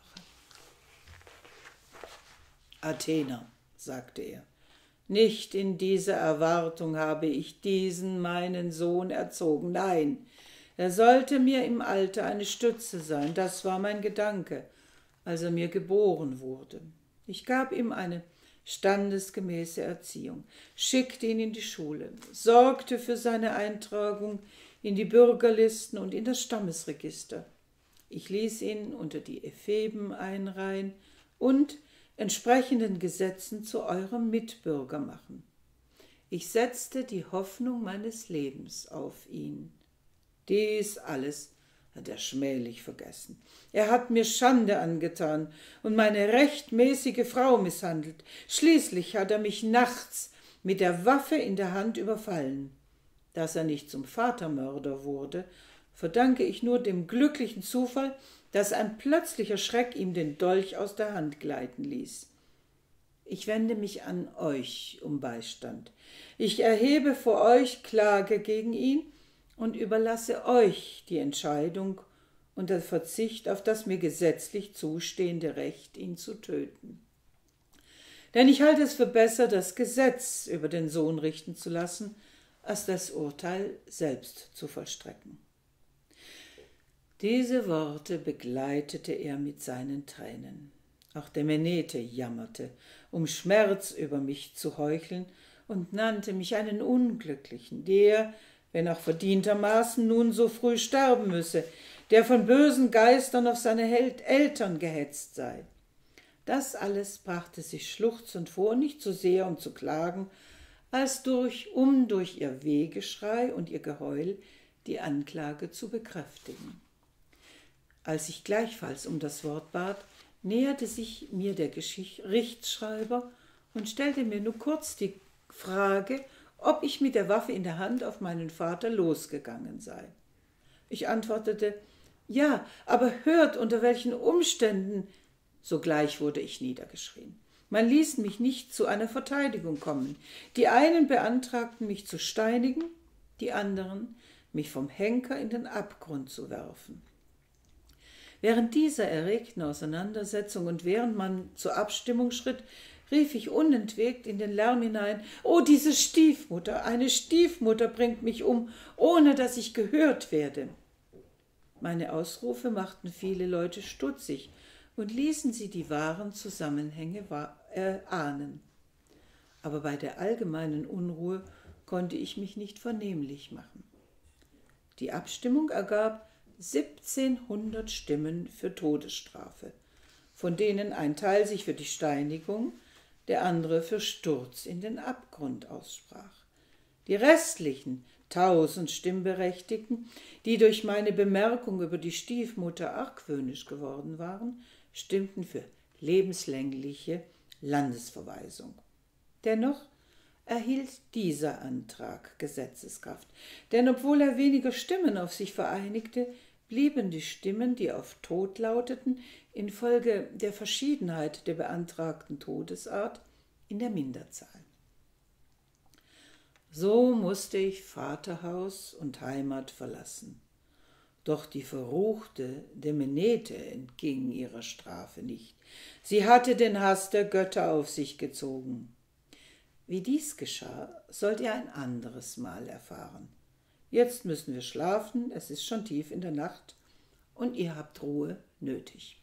»Athener«, sagte er, »nicht in dieser Erwartung habe ich diesen meinen Sohn erzogen. Nein, er sollte mir im Alter eine Stütze sein. Das war mein Gedanke, als er mir geboren wurde. Ich gab ihm eine standesgemäße Erziehung, schickte ihn in die Schule, sorgte für seine Eintragung in die Bürgerlisten und in das Stammesregister. Ich ließ ihn unter die Epheben einreihen und entsprechenden Gesetzen zu eurem Mitbürger machen. Ich setzte die Hoffnung meines Lebens auf ihn. Dies alles hat er schmählich vergessen. Er hat mir Schande angetan und meine rechtmäßige Frau misshandelt. Schließlich hat er mich nachts mit der Waffe in der Hand überfallen. Dass er nicht zum Vatermörder wurde, verdanke ich nur dem glücklichen Zufall, dass ein plötzlicher Schreck ihm den Dolch aus der Hand gleiten ließ. Ich wende mich an euch um Beistand. Ich erhebe vor euch Klage gegen ihn und überlasse euch die Entscheidung und der Verzicht auf das mir gesetzlich zustehende Recht, ihn zu töten. Denn ich halte es für besser, das Gesetz über den Sohn richten zu lassen, als das Urteil selbst zu vollstrecken.« Diese Worte begleitete er mit seinen Tränen. Auch Demenete jammerte, um Schmerz über mich zu heucheln, und nannte mich einen Unglücklichen, der, wenn auch verdientermaßen, nun so früh sterben müsse, der von bösen Geistern auf seine Eltern gehetzt sei. Das alles brachte sie schluchzend vor, nicht so sehr um zu klagen, als durch ihr Wehgeschrei und ihr Geheul die Anklage zu bekräftigen. Als ich gleichfalls um das Wort bat, näherte sich mir der Gerichtsschreiber und stellte mir nur kurz die Frage, ob ich mit der Waffe in der Hand auf meinen Vater losgegangen sei. Ich antwortete, ja, aber hört, unter welchen Umständen. Sogleich wurde ich niedergeschrien. Man ließ mich nicht zu einer Verteidigung kommen. Die einen beantragten, mich zu steinigen, die anderen, mich vom Henker in den Abgrund zu werfen. Während dieser erregten Auseinandersetzung und während man zur Abstimmung schritt, rief ich unentwegt in den Lärm hinein, »Oh, diese Stiefmutter, eine Stiefmutter bringt mich um, ohne dass ich gehört werde!« Meine Ausrufe machten viele Leute stutzig und ließen sie die wahren Zusammenhänge ahnen. Aber bei der allgemeinen Unruhe konnte ich mich nicht vernehmlich machen. Die Abstimmung ergab 1700 Stimmen für Todesstrafe, von denen ein Teil sich für die Steinigung, der andere für Sturz in den Abgrund aussprach. Die restlichen 1000 Stimmberechtigten, die durch meine Bemerkung über die Stiefmutter argwöhnisch geworden waren, stimmten für lebenslängliche Landesverweisung. Dennoch erhielt dieser Antrag Gesetzeskraft, denn obwohl er weniger Stimmen auf sich vereinigte, blieben die Stimmen, die auf Tod lauteten, infolge der Verschiedenheit der beantragten Todesart in der Minderzahl. So musste ich Vaterhaus und Heimat verlassen. Doch die verruchte Demenete entging ihrer Strafe nicht. Sie hatte den Hass der Götter auf sich gezogen. Wie dies geschah, sollt ihr ein anderes Mal erfahren. Jetzt müssen wir schlafen, es ist schon tief in der Nacht und ihr habt Ruhe nötig.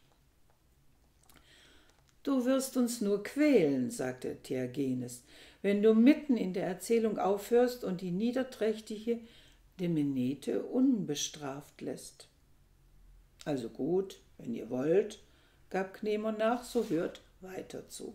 »Du wirst uns nur quälen«, sagte Theagenes, »wenn du mitten in der Erzählung aufhörst und die niederträchtige Demenete unbestraft lässt.« »Also gut, wenn ihr wollt«, gab Cnemon nach, »so hört weiter zu.«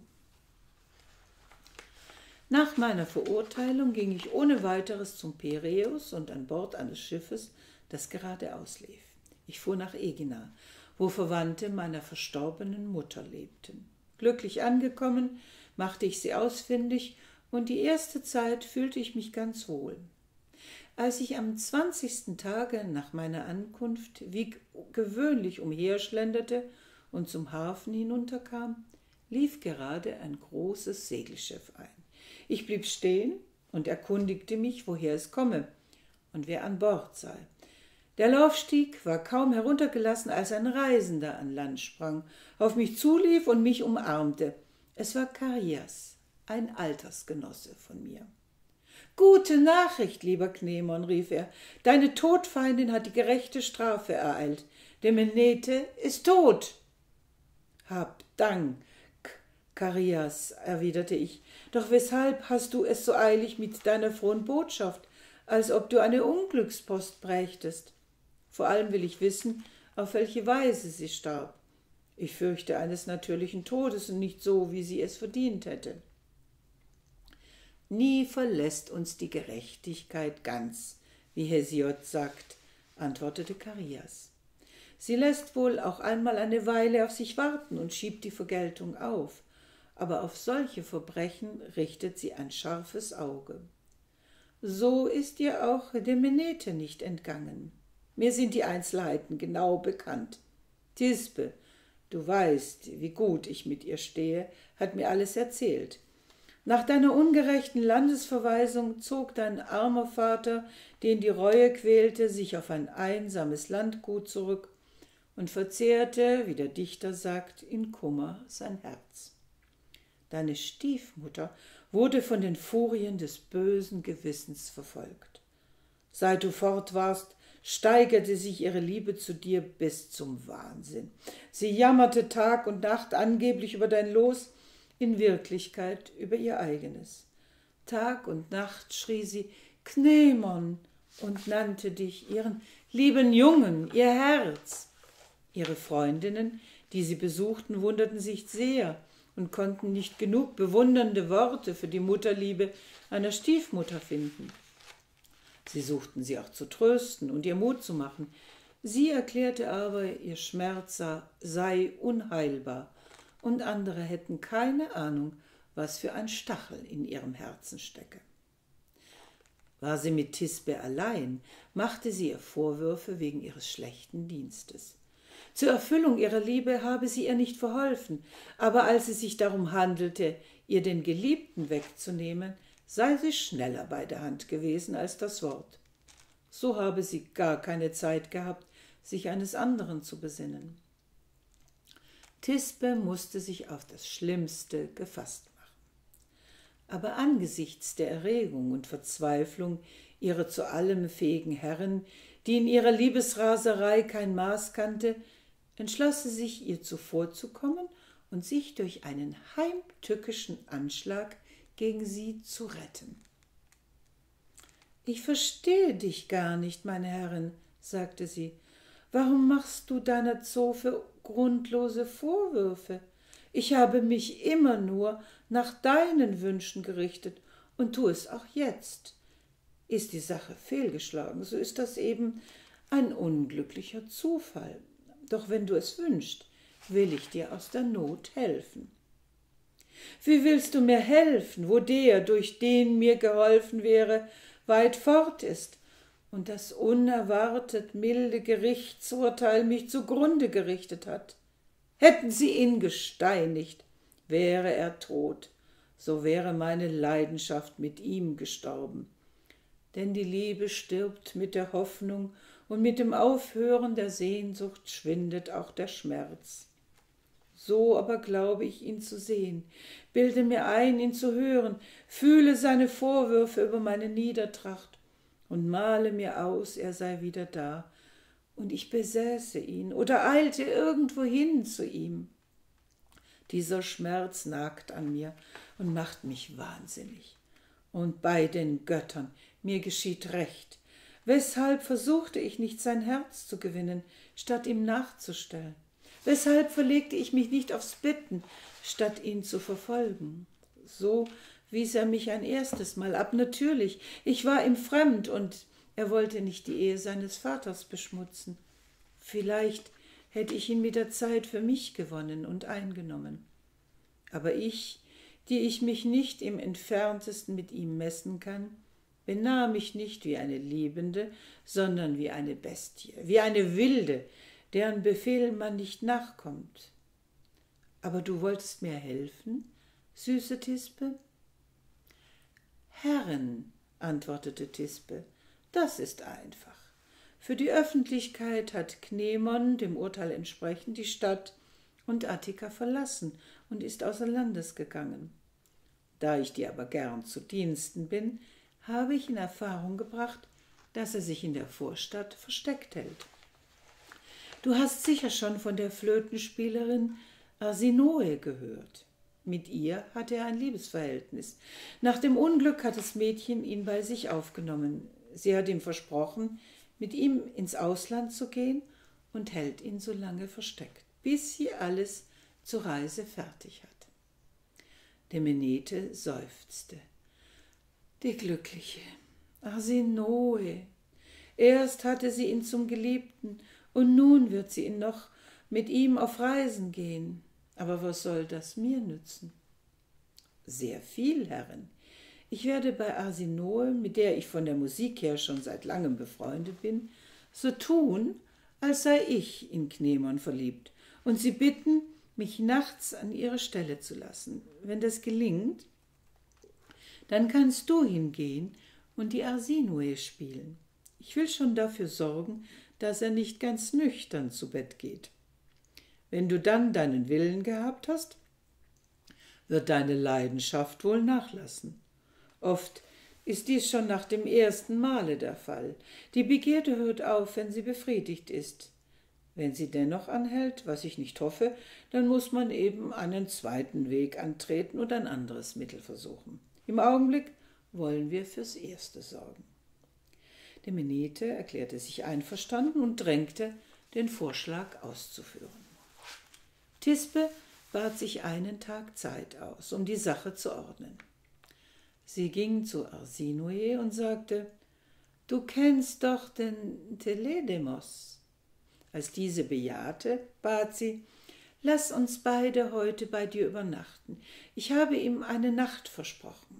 Nach meiner Verurteilung ging ich ohne weiteres zum Piräus und an Bord eines Schiffes, das geradeaus lief. Ich fuhr nach Ägina, wo Verwandte meiner verstorbenen Mutter lebten. Glücklich angekommen, machte ich sie ausfindig und die erste Zeit fühlte ich mich ganz wohl. Als ich am 20. Tage nach meiner Ankunft wie gewöhnlich umherschlenderte und zum Hafen hinunterkam, lief gerade ein großes Segelschiff ein. Ich blieb stehen und erkundigte mich, woher es komme und wer an Bord sei. Der Laufstieg war kaum heruntergelassen, als ein Reisender an Land sprang, auf mich zulief und mich umarmte. Es war Charias, ein Altersgenosse von mir. »Gute Nachricht, lieber Cnemon«, rief er, »deine Todfeindin hat die gerechte Strafe ereilt. Demenete ist tot.« »Hab Dank, Charias«, erwiderte ich, »doch weshalb hast du es so eilig mit deiner frohen Botschaft, als ob du eine Unglückspost brächtest? Vor allem will ich wissen, auf welche Weise sie starb. Ich fürchte eines natürlichen Todes und nicht so, wie sie es verdient hätte.« »Nie verlässt uns die Gerechtigkeit ganz, wie Hesiod sagt«, antwortete Charias. »Sie lässt wohl auch einmal eine Weile auf sich warten und schiebt die Vergeltung auf, aber auf solche Verbrechen richtet sie ein scharfes Auge. So ist ihr auch Demenete nicht entgangen. Mir sind die Einzelheiten genau bekannt. Thisbe, du weißt, wie gut ich mit ihr stehe, hat mir alles erzählt. Nach deiner ungerechten Landesverweisung zog dein armer Vater, den die Reue quälte, sich auf ein einsames Landgut zurück und verzehrte, wie der Dichter sagt, in Kummer sein Herz. Deine Stiefmutter wurde von den Furien des bösen Gewissens verfolgt. Seit du fort warst, steigerte sich ihre Liebe zu dir bis zum Wahnsinn. Sie jammerte Tag und Nacht angeblich über dein Los, in Wirklichkeit über ihr eigenes. Tag und Nacht schrie sie »Cnemon« und nannte dich ihren lieben Jungen, ihr Herz. Ihre Freundinnen, die sie besuchten, wunderten sich sehr und konnten nicht genug bewundernde Worte für die Mutterliebe einer Stiefmutter finden. Sie suchten sie auch zu trösten und ihr Mut zu machen. Sie erklärte aber, ihr Schmerz sei unheilbar und andere hätten keine Ahnung, was für ein Stachel in ihrem Herzen stecke. War sie mit Thisbe allein, machte sie ihr Vorwürfe wegen ihres schlechten Dienstes. Zur Erfüllung ihrer Liebe habe sie ihr nicht verholfen, aber als es sich darum handelte, ihr den Geliebten wegzunehmen, sei sie schneller bei der Hand gewesen als das Wort. So habe sie gar keine Zeit gehabt, sich eines anderen zu besinnen. Thisbe musste sich auf das Schlimmste gefasst machen. Aber angesichts der Erregung und Verzweiflung ihrer zu allem fähigen Herrin, die in ihrer Liebesraserei kein Maß kannte, entschloss sie sich, ihr zuvorzukommen und sich durch einen heimtückischen Anschlag gegen sie zu retten. »Ich verstehe dich gar nicht, meine Herrin«, sagte sie. »Warum machst du deiner Zofe grundlose Vorwürfe? Ich habe mich immer nur nach deinen Wünschen gerichtet und tue es auch jetzt. Ist die Sache fehlgeschlagen, so ist das eben ein unglücklicher Zufall. Doch wenn du es wünschst, will ich dir aus der Not helfen.« »Wie willst du mir helfen, wo der, durch den mir geholfen wäre, weit fort ist und das unerwartet milde Gerichtsurteil mich zugrunde gerichtet hat? Hätten sie ihn gesteinigt, wäre er tot, so wäre meine Leidenschaft mit ihm gestorben. Denn die Liebe stirbt mit der Hoffnung, und mit dem Aufhören der Sehnsucht schwindet auch der Schmerz. So aber glaube ich, ihn zu sehen, bilde mir ein, ihn zu hören, fühle seine Vorwürfe über meine Niedertracht und male mir aus, er sei wieder da, und ich besäße ihn oder eilte irgendwohin zu ihm. Dieser Schmerz nagt an mir und macht mich wahnsinnig. Und bei den Göttern, mir geschieht Recht. Weshalb versuchte ich nicht, sein Herz zu gewinnen, statt ihm nachzustellen? Weshalb verlegte ich mich nicht aufs Bitten, statt ihn zu verfolgen? So wies er mich ein erstes Mal ab. Natürlich, ich war ihm fremd und er wollte nicht die Ehe seines Vaters beschmutzen. Vielleicht hätte ich ihn mit der Zeit für mich gewonnen und eingenommen. Aber ich, die ich mich nicht im entferntesten mit ihm messen kann, benahm mich nicht wie eine Liebende, sondern wie eine Bestie, wie eine Wilde, deren Befehl man nicht nachkommt. Aber du wolltest mir helfen, süße Thisbe? Herrin, antwortete Thisbe, das ist einfach. Für die Öffentlichkeit hat Knemon, dem Urteil entsprechend, die Stadt und Attika verlassen und ist außer Landes gegangen. Da ich dir aber gern zu Diensten bin, habe ich in Erfahrung gebracht, dass er sich in der Vorstadt versteckt hält. Du hast sicher schon von der Flötenspielerin Arsinoe gehört. Mit ihr hatte er ein Liebesverhältnis. Nach dem Unglück hat das Mädchen ihn bei sich aufgenommen. Sie hat ihm versprochen, mit ihm ins Ausland zu gehen und hält ihn so lange versteckt, bis sie alles zur Reise fertig hat. Demenete seufzte. Die Glückliche, Arsinoe. Erst hatte sie ihn zum Geliebten, und nun wird sie ihn noch mit ihm auf Reisen gehen. Aber was soll das mir nützen? Sehr viel, Herrin. Ich werde bei Arsinoe, mit der ich von der Musik her schon seit langem befreundet bin, so tun, als sei ich in Knemon verliebt, und sie bitten, mich nachts an ihre Stelle zu lassen. Wenn das gelingt, dann kannst du hingehen und die Arsinoe spielen. Ich will schon dafür sorgen, dass er nicht ganz nüchtern zu Bett geht. Wenn du dann deinen Willen gehabt hast, wird deine Leidenschaft wohl nachlassen. Oft ist dies schon nach dem ersten Male der Fall. Die Begierde hört auf, wenn sie befriedigt ist. Wenn sie dennoch anhält, was ich nicht hoffe, dann muss man eben einen zweiten Weg antreten und ein anderes Mittel versuchen. Im Augenblick wollen wir fürs Erste sorgen. Demenete erklärte sich einverstanden und drängte, den Vorschlag auszuführen. Thisbe bat sich einen Tag Zeit aus, um die Sache zu ordnen. Sie ging zu Arsinoe und sagte, »Du kennst doch den Teledemos.« Als diese bejahte, bat sie, »Lass uns beide heute bei dir übernachten. Ich habe ihm eine Nacht versprochen.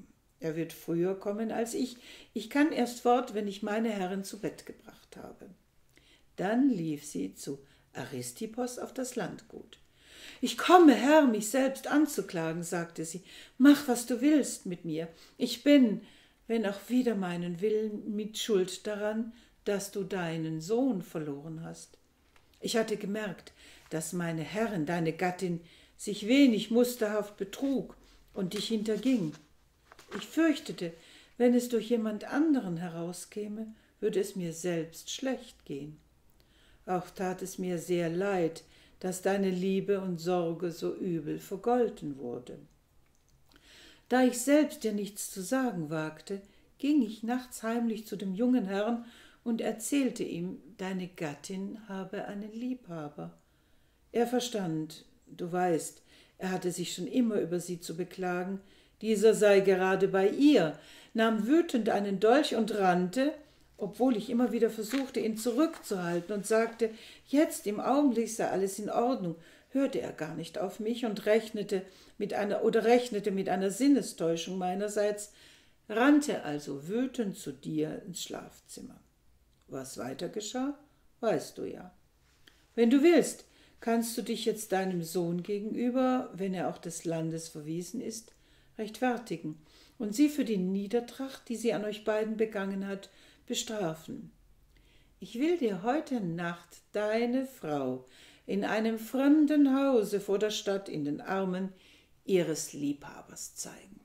Er wird früher kommen als ich. Ich kann erst fort, wenn ich meine Herren zu Bett gebracht habe. Dann lief sie zu Aristippos auf das Landgut. »Ich komme, Herr, mich selbst anzuklagen«, sagte sie. »Mach, was du willst mit mir. Ich bin, wenn auch wider meinen Willen, mit Schuld daran, dass du deinen Sohn verloren hast. Ich hatte gemerkt, dass meine Herrin, deine Gattin, sich wenig musterhaft betrug und dich hinterging. Ich fürchtete, wenn es durch jemand anderen herauskäme, würde es mir selbst schlecht gehen. Auch tat es mir sehr leid, dass deine Liebe und Sorge so übel vergolten wurde. Da ich selbst dir nichts zu sagen wagte, ging ich nachts heimlich zu dem jungen Herrn und erzählte ihm, deine Gattin habe einen Liebhaber. Er verstand, du weißt, er hatte sich schon immer über sie zu beklagen, dieser sei gerade bei ihr, nahm wütend einen Dolch und rannte, obwohl ich immer wieder versuchte, ihn zurückzuhalten und sagte, jetzt im Augenblick sei alles in Ordnung, hörte er gar nicht auf mich und rechnete mit einer Sinnestäuschung meinerseits, rannte also wütend zu dir ins Schlafzimmer. Was weiter geschah, weißt du ja. Wenn du willst, kannst du dich jetzt deinem Sohn gegenüber, wenn er auch des Landes verwiesen ist, rechtfertigen und sie für die Niedertracht, die sie an euch beiden begangen hat, bestrafen. Ich will dir heute Nacht deine Frau in einem fremden Hause vor der Stadt in den Armen ihres Liebhabers zeigen.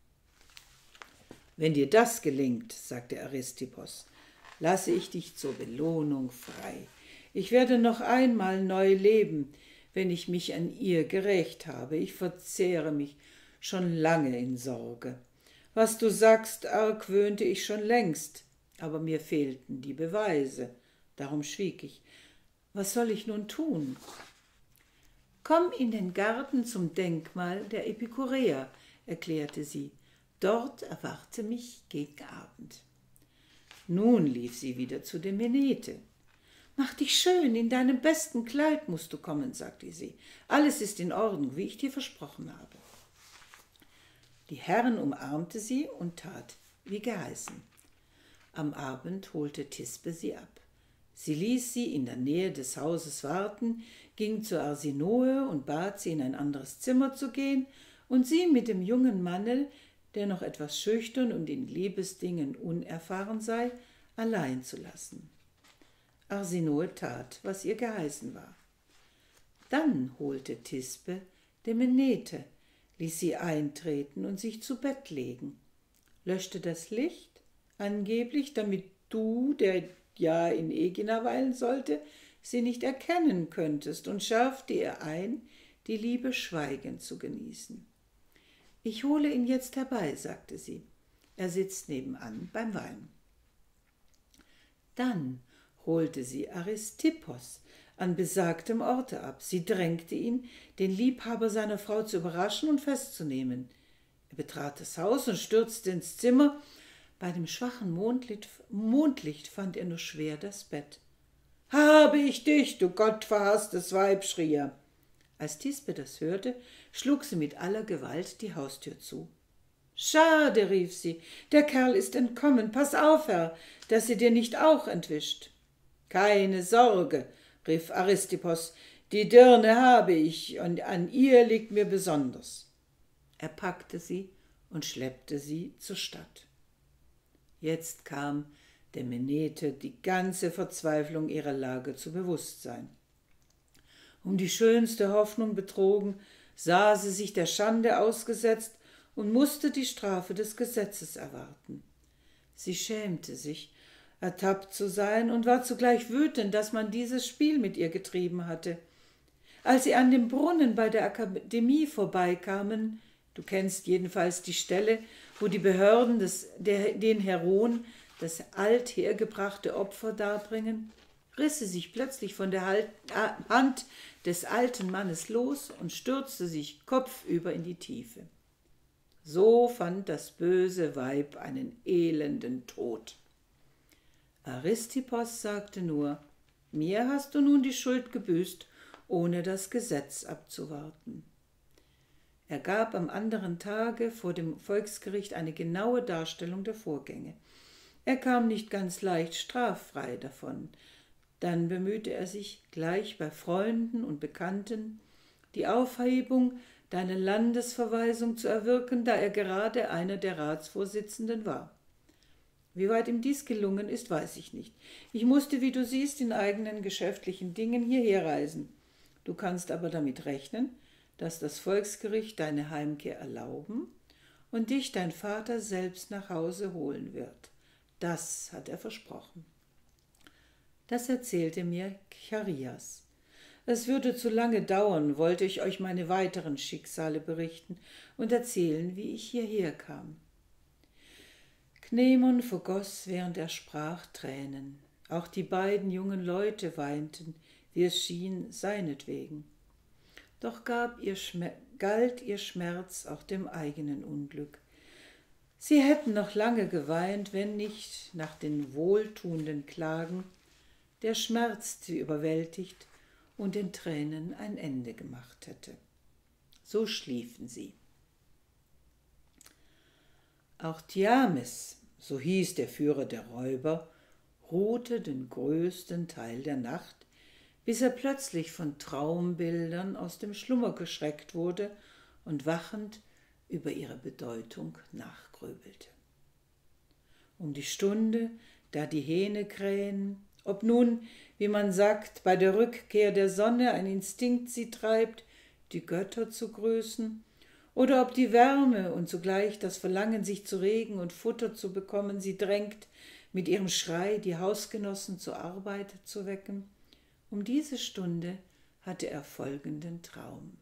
Wenn dir das gelingt, sagte Aristippos, lasse ich dich zur Belohnung frei. Ich werde noch einmal neu leben, wenn ich mich an ihr gerächt habe. Ich verzehre mich schon lange in Sorge. Was du sagst, argwöhnte ich schon längst, aber mir fehlten die Beweise. Darum schwieg ich. Was soll ich nun tun? Komm in den Garten zum Denkmal der Epikureer, erklärte sie. Dort erwarte mich gegen Abend. Nun lief sie wieder zu dem Menete. »Mach dich schön, in deinem besten Kleid musst du kommen«, sagte sie. »Alles ist in Ordnung, wie ich dir versprochen habe.« Die Herrin umarmte sie und tat, wie geheißen. Am Abend holte Thisbe sie ab. Sie ließ sie in der Nähe des Hauses warten, ging zu Arsinoe und bat sie, in ein anderes Zimmer zu gehen und sie mit dem jungen Manne, der noch etwas schüchtern und in Liebesdingen unerfahren sei, allein zu lassen. Arsinoe tat, was ihr geheißen war. Dann holte Thisbe den Menete, ließ sie eintreten und sich zu Bett legen, löschte das Licht, angeblich, damit du, der ja in Ägina weilen sollte, sie nicht erkennen könntest, und schärfte ihr ein, die Liebe schweigend zu genießen. »Ich hole ihn jetzt herbei«, sagte sie. »Er sitzt nebenan beim Wein.« Dann holte sie Aristippos an besagtem Orte ab. Sie drängte ihn, den Liebhaber seiner Frau zu überraschen und festzunehmen. Er betrat das Haus und stürzte ins Zimmer. Bei dem schwachen Mondlicht fand er nur schwer das Bett. »Habe ich dich, du gottverhasstes Weib«, schrie er. Als Thisbe das hörte, schlug sie mit aller Gewalt die Haustür zu. »Schade«, rief sie, »der Kerl ist entkommen. Pass auf, Herr, dass er dir nicht auch entwischt.« »Keine Sorge«, rief Aristippos, »die Dirne habe ich, und an ihr liegt mir besonders.« Er packte sie und schleppte sie zur Stadt. Jetzt kam der Menete die ganze Verzweiflung ihrer Lage zu Bewusstsein. Um die schönste Hoffnung betrogen, sah sie sich der Schande ausgesetzt und musste die Strafe des Gesetzes erwarten. Sie schämte sich, ertappt zu sein, und war zugleich wütend, dass man dieses Spiel mit ihr getrieben hatte. Als sie an dem Brunnen bei der Akademie vorbeikamen, du kennst jedenfalls die Stelle, wo die Behörden den Heron das althergebrachte Opfer darbringen, riss sie sich plötzlich von der Hand des alten Mannes los und stürzte sich kopfüber in die Tiefe. So fand das böse Weib einen elenden Tod. Aristippos sagte nur, mir hast du nun die Schuld gebüßt, ohne das Gesetz abzuwarten. Er gab am anderen Tage vor dem Volksgericht eine genaue Darstellung der Vorgänge. Er kam nicht ganz leicht straffrei davon. Dann bemühte er sich, gleich bei Freunden und Bekannten die Aufhebung deiner Landesverweisung zu erwirken, da er gerade einer der Ratsvorsitzenden war. Wie weit ihm dies gelungen ist, weiß ich nicht. Ich musste, wie du siehst, in eigenen geschäftlichen Dingen hierher reisen. Du kannst aber damit rechnen, dass das Volksgericht deine Heimkehr erlauben und dich dein Vater selbst nach Hause holen wird. Das hat er versprochen. Das erzählte mir Charias. Es würde zu lange dauern, wollte ich euch meine weiteren Schicksale berichten und erzählen, wie ich hierher kam. Cnemon vergoss, während er sprach, Tränen. Auch die beiden jungen Leute weinten, wie es schien, seinetwegen. Doch galt ihr Schmerz auch dem eigenen Unglück. Sie hätten noch lange geweint, wenn nicht nach den wohltuenden Klagen der Schmerz sie überwältigt und den Tränen ein Ende gemacht hätte. So schliefen sie. Auch Tiamis, so hieß der Führer der Räuber, ruhte den größten Teil der Nacht, bis er plötzlich von Traumbildern aus dem Schlummer geschreckt wurde und wachend über ihre Bedeutung nachgrübelte. Um die Stunde, da die Hähne krähen, ob nun, wie man sagt, bei der Rückkehr der Sonne ein Instinkt sie treibt, die Götter zu grüßen, oder ob die Wärme und zugleich das Verlangen, sich zu regen und Futter zu bekommen, sie drängt, mit ihrem Schrei die Hausgenossen zur Arbeit zu wecken. Um diese Stunde hatte er folgenden Traum.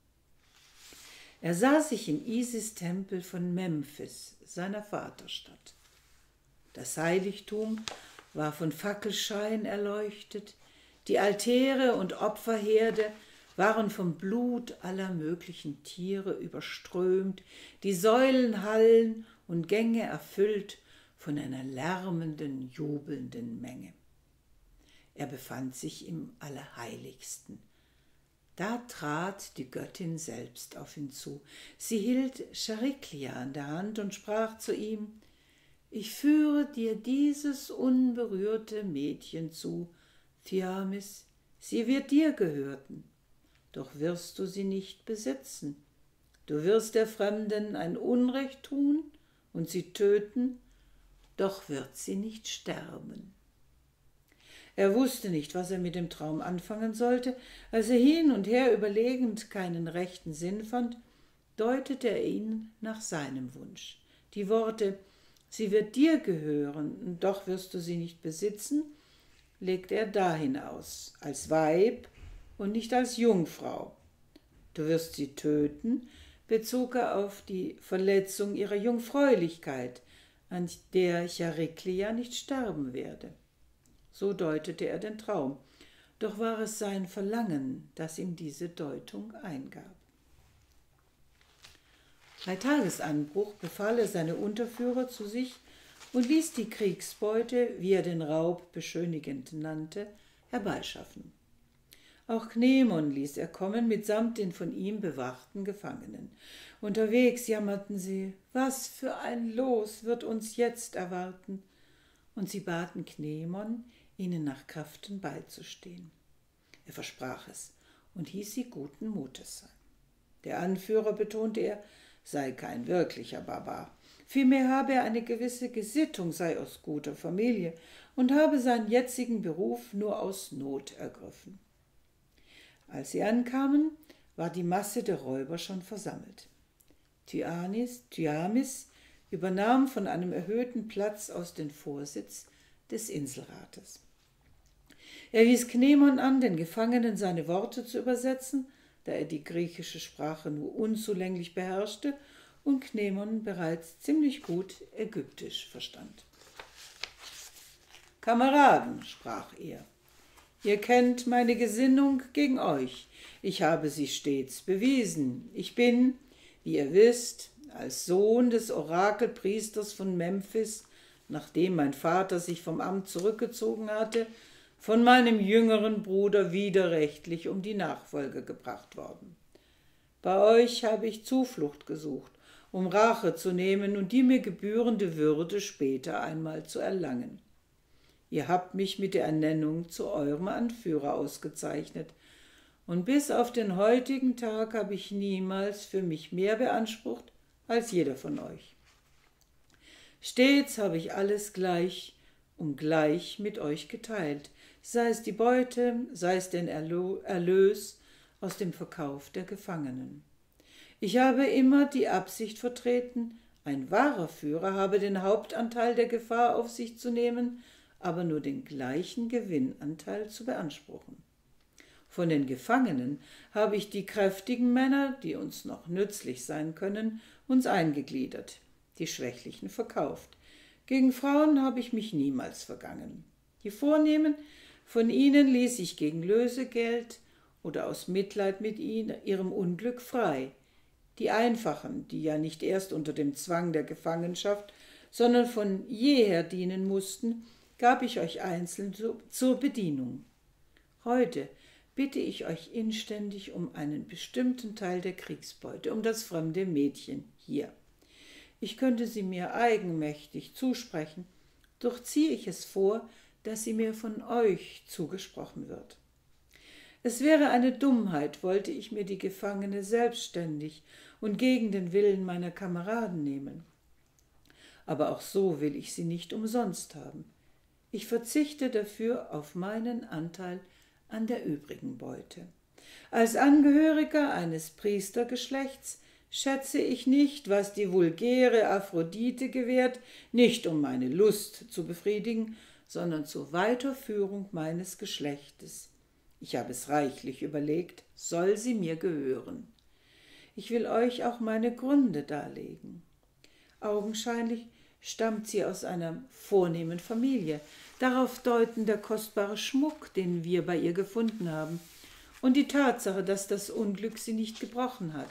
Er sah sich im Isis-Tempel von Memphis, seiner Vaterstadt. Das Heiligtum war von Fackelschein erleuchtet, die Altäre und Opferherde waren vom Blut aller möglichen Tiere überströmt, die Säulenhallen und Gänge erfüllt von einer lärmenden, jubelnden Menge. Er befand sich im Allerheiligsten. Da trat die Göttin selbst auf ihn zu. Sie hielt Chariklia an der Hand und sprach zu ihm: Ich führe dir dieses unberührte Mädchen zu, Tiamis, sie wird dir gehören. Doch wirst du sie nicht besitzen. Du wirst der Fremden ein Unrecht tun und sie töten, doch wird sie nicht sterben. Er wusste nicht, was er mit dem Traum anfangen sollte. Als er hin und her überlegend keinen rechten Sinn fand, deutete er ihn nach seinem Wunsch. Die Worte „Sie wird dir gehören, doch wirst du sie nicht besitzen“, legte er dahin aus, als Weib und nicht als Jungfrau. Du wirst sie töten, bezog er auf die Verletzung ihrer Jungfräulichkeit, an der Chariklia nicht sterben werde. So deutete er den Traum, doch war es sein Verlangen, das ihm diese Deutung eingab. Bei Tagesanbruch befahl er seine Unterführer zu sich und ließ die Kriegsbeute, wie er den Raub beschönigend nannte, herbeischaffen. Auch Cnemon ließ er kommen, mitsamt den von ihm bewachten Gefangenen. Unterwegs jammerten sie: Was für ein Los wird uns jetzt erwarten? Und sie baten Cnemon, ihnen nach Kräften beizustehen. Er versprach es und hieß sie guten Mutes sein. Der Anführer, betonte er, sei kein wirklicher Barbar. Vielmehr habe er eine gewisse Gesittung, sei aus guter Familie und habe seinen jetzigen Beruf nur aus Not ergriffen. Als sie ankamen, war die Masse der Räuber schon versammelt. Tiamis übernahm von einem erhöhten Platz aus den Vorsitz des Inselrates. Er wies Cnemon an, den Gefangenen seine Worte zu übersetzen, da er die griechische Sprache nur unzulänglich beherrschte und Cnemon bereits ziemlich gut Ägyptisch verstand. »Kameraden«, sprach er, »ihr kennt meine Gesinnung gegen euch. Ich habe sie stets bewiesen. Ich bin, wie ihr wisst, als Sohn des Orakelpriesters von Memphis, nachdem mein Vater sich vom Amt zurückgezogen hatte, von meinem jüngeren Bruder widerrechtlich um die Nachfolge gebracht worden. Bei euch habe ich Zuflucht gesucht, um Rache zu nehmen und die mir gebührende Würde später einmal zu erlangen. Ihr habt mich mit der Ernennung zu eurem Anführer ausgezeichnet, und bis auf den heutigen Tag habe ich niemals für mich mehr beansprucht als jeder von euch. Stets habe ich alles gleich mit euch geteilt, sei es die Beute, sei es den Erlös aus dem Verkauf der Gefangenen. Ich habe immer die Absicht vertreten, ein wahrer Führer habe den Hauptanteil der Gefahr auf sich zu nehmen, aber nur den gleichen Gewinnanteil zu beanspruchen. Von den Gefangenen habe ich die kräftigen Männer, die uns noch nützlich sein können, uns eingegliedert, die Schwächlichen verkauft. Gegen Frauen habe ich mich niemals vergangen. Die Vornehmen, von ihnen ließ ich gegen Lösegeld oder aus Mitleid mit ihrem Unglück frei. Die Einfachen, die ja nicht erst unter dem Zwang der Gefangenschaft, sondern von jeher dienen mussten, gab ich euch einzeln zur Bedienung. Heute bitte ich euch inständig um einen bestimmten Teil der Kriegsbeute, um das fremde Mädchen hier. Ich könnte sie mir eigenmächtig zusprechen, doch ziehe ich es vor, dass sie mir von euch zugesprochen wird. Es wäre eine Dummheit, wollte ich mir die Gefangene selbstständig und gegen den Willen meiner Kameraden nehmen. Aber auch so will ich sie nicht umsonst haben. Ich verzichte dafür auf meinen Anteil an der übrigen Beute. Als Angehöriger eines Priestergeschlechts schätze ich nicht, was die vulgäre Aphrodite gewährt, nicht um meine Lust zu befriedigen, sondern zur Weiterführung meines Geschlechtes. Ich habe es reichlich überlegt, soll sie mir gehören. Ich will euch auch meine Gründe darlegen. Augenscheinlich stammt sie aus einer vornehmen Familie. Darauf deuten der kostbare Schmuck, den wir bei ihr gefunden haben, und die Tatsache, dass das Unglück sie nicht gebrochen hat.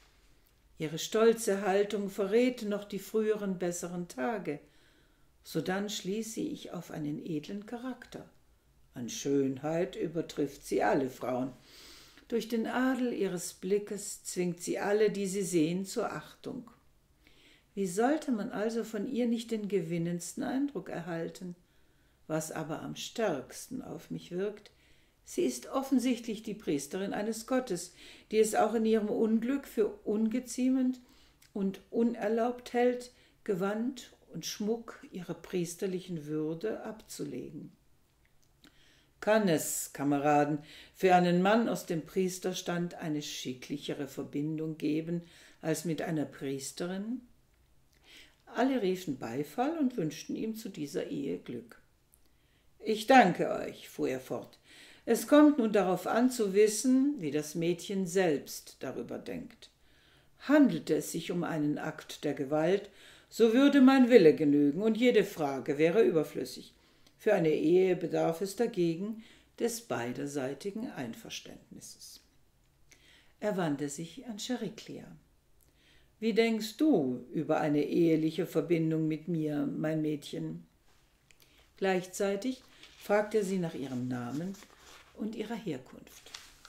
Ihre stolze Haltung verrät noch die früheren besseren Tage. Sodann schließe ich auf einen edlen Charakter. An Schönheit übertrifft sie alle Frauen. Durch den Adel ihres Blickes zwingt sie alle, die sie sehen, zur Achtung. Wie sollte man also von ihr nicht den gewinnendsten Eindruck erhalten? Was aber am stärksten auf mich wirkt, sie ist offensichtlich die Priesterin eines Gottes, die es auch in ihrem Unglück für ungeziemend und unerlaubt hält, Gewand und Schmuck ihrer priesterlichen Würde abzulegen. Kann es, Kameraden, für einen Mann aus dem Priesterstand eine schicklichere Verbindung geben als mit einer Priesterin? Alle riefen Beifall und wünschten ihm zu dieser Ehe Glück. »Ich danke euch«, fuhr er fort. »Es kommt nun darauf an zu wissen, wie das Mädchen selbst darüber denkt. Handelte es sich um einen Akt der Gewalt, so würde mein Wille genügen und jede Frage wäre überflüssig. Für eine Ehe bedarf es dagegen des beiderseitigen Einverständnisses.« Er wandte sich an Chariklia. »Wie denkst du über eine eheliche Verbindung mit mir, mein Mädchen?« Gleichzeitig fragte er sie nach ihrem Namen und ihrer Herkunft.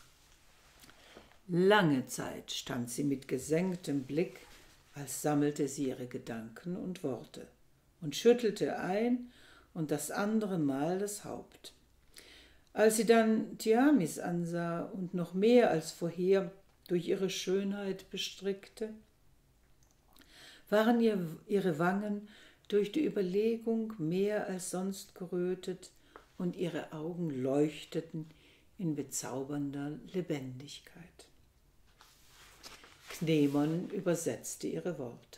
Lange Zeit stand sie mit gesenktem Blick, als sammelte sie ihre Gedanken und Worte, und schüttelte ein und das andere Mal das Haupt. Als sie dann Tiamis ansah und noch mehr als vorher durch ihre Schönheit bestrickte, waren ihre Wangen durch die Überlegung mehr als sonst gerötet und ihre Augen leuchteten in bezaubernder Lebendigkeit. Knemon übersetzte ihre Worte.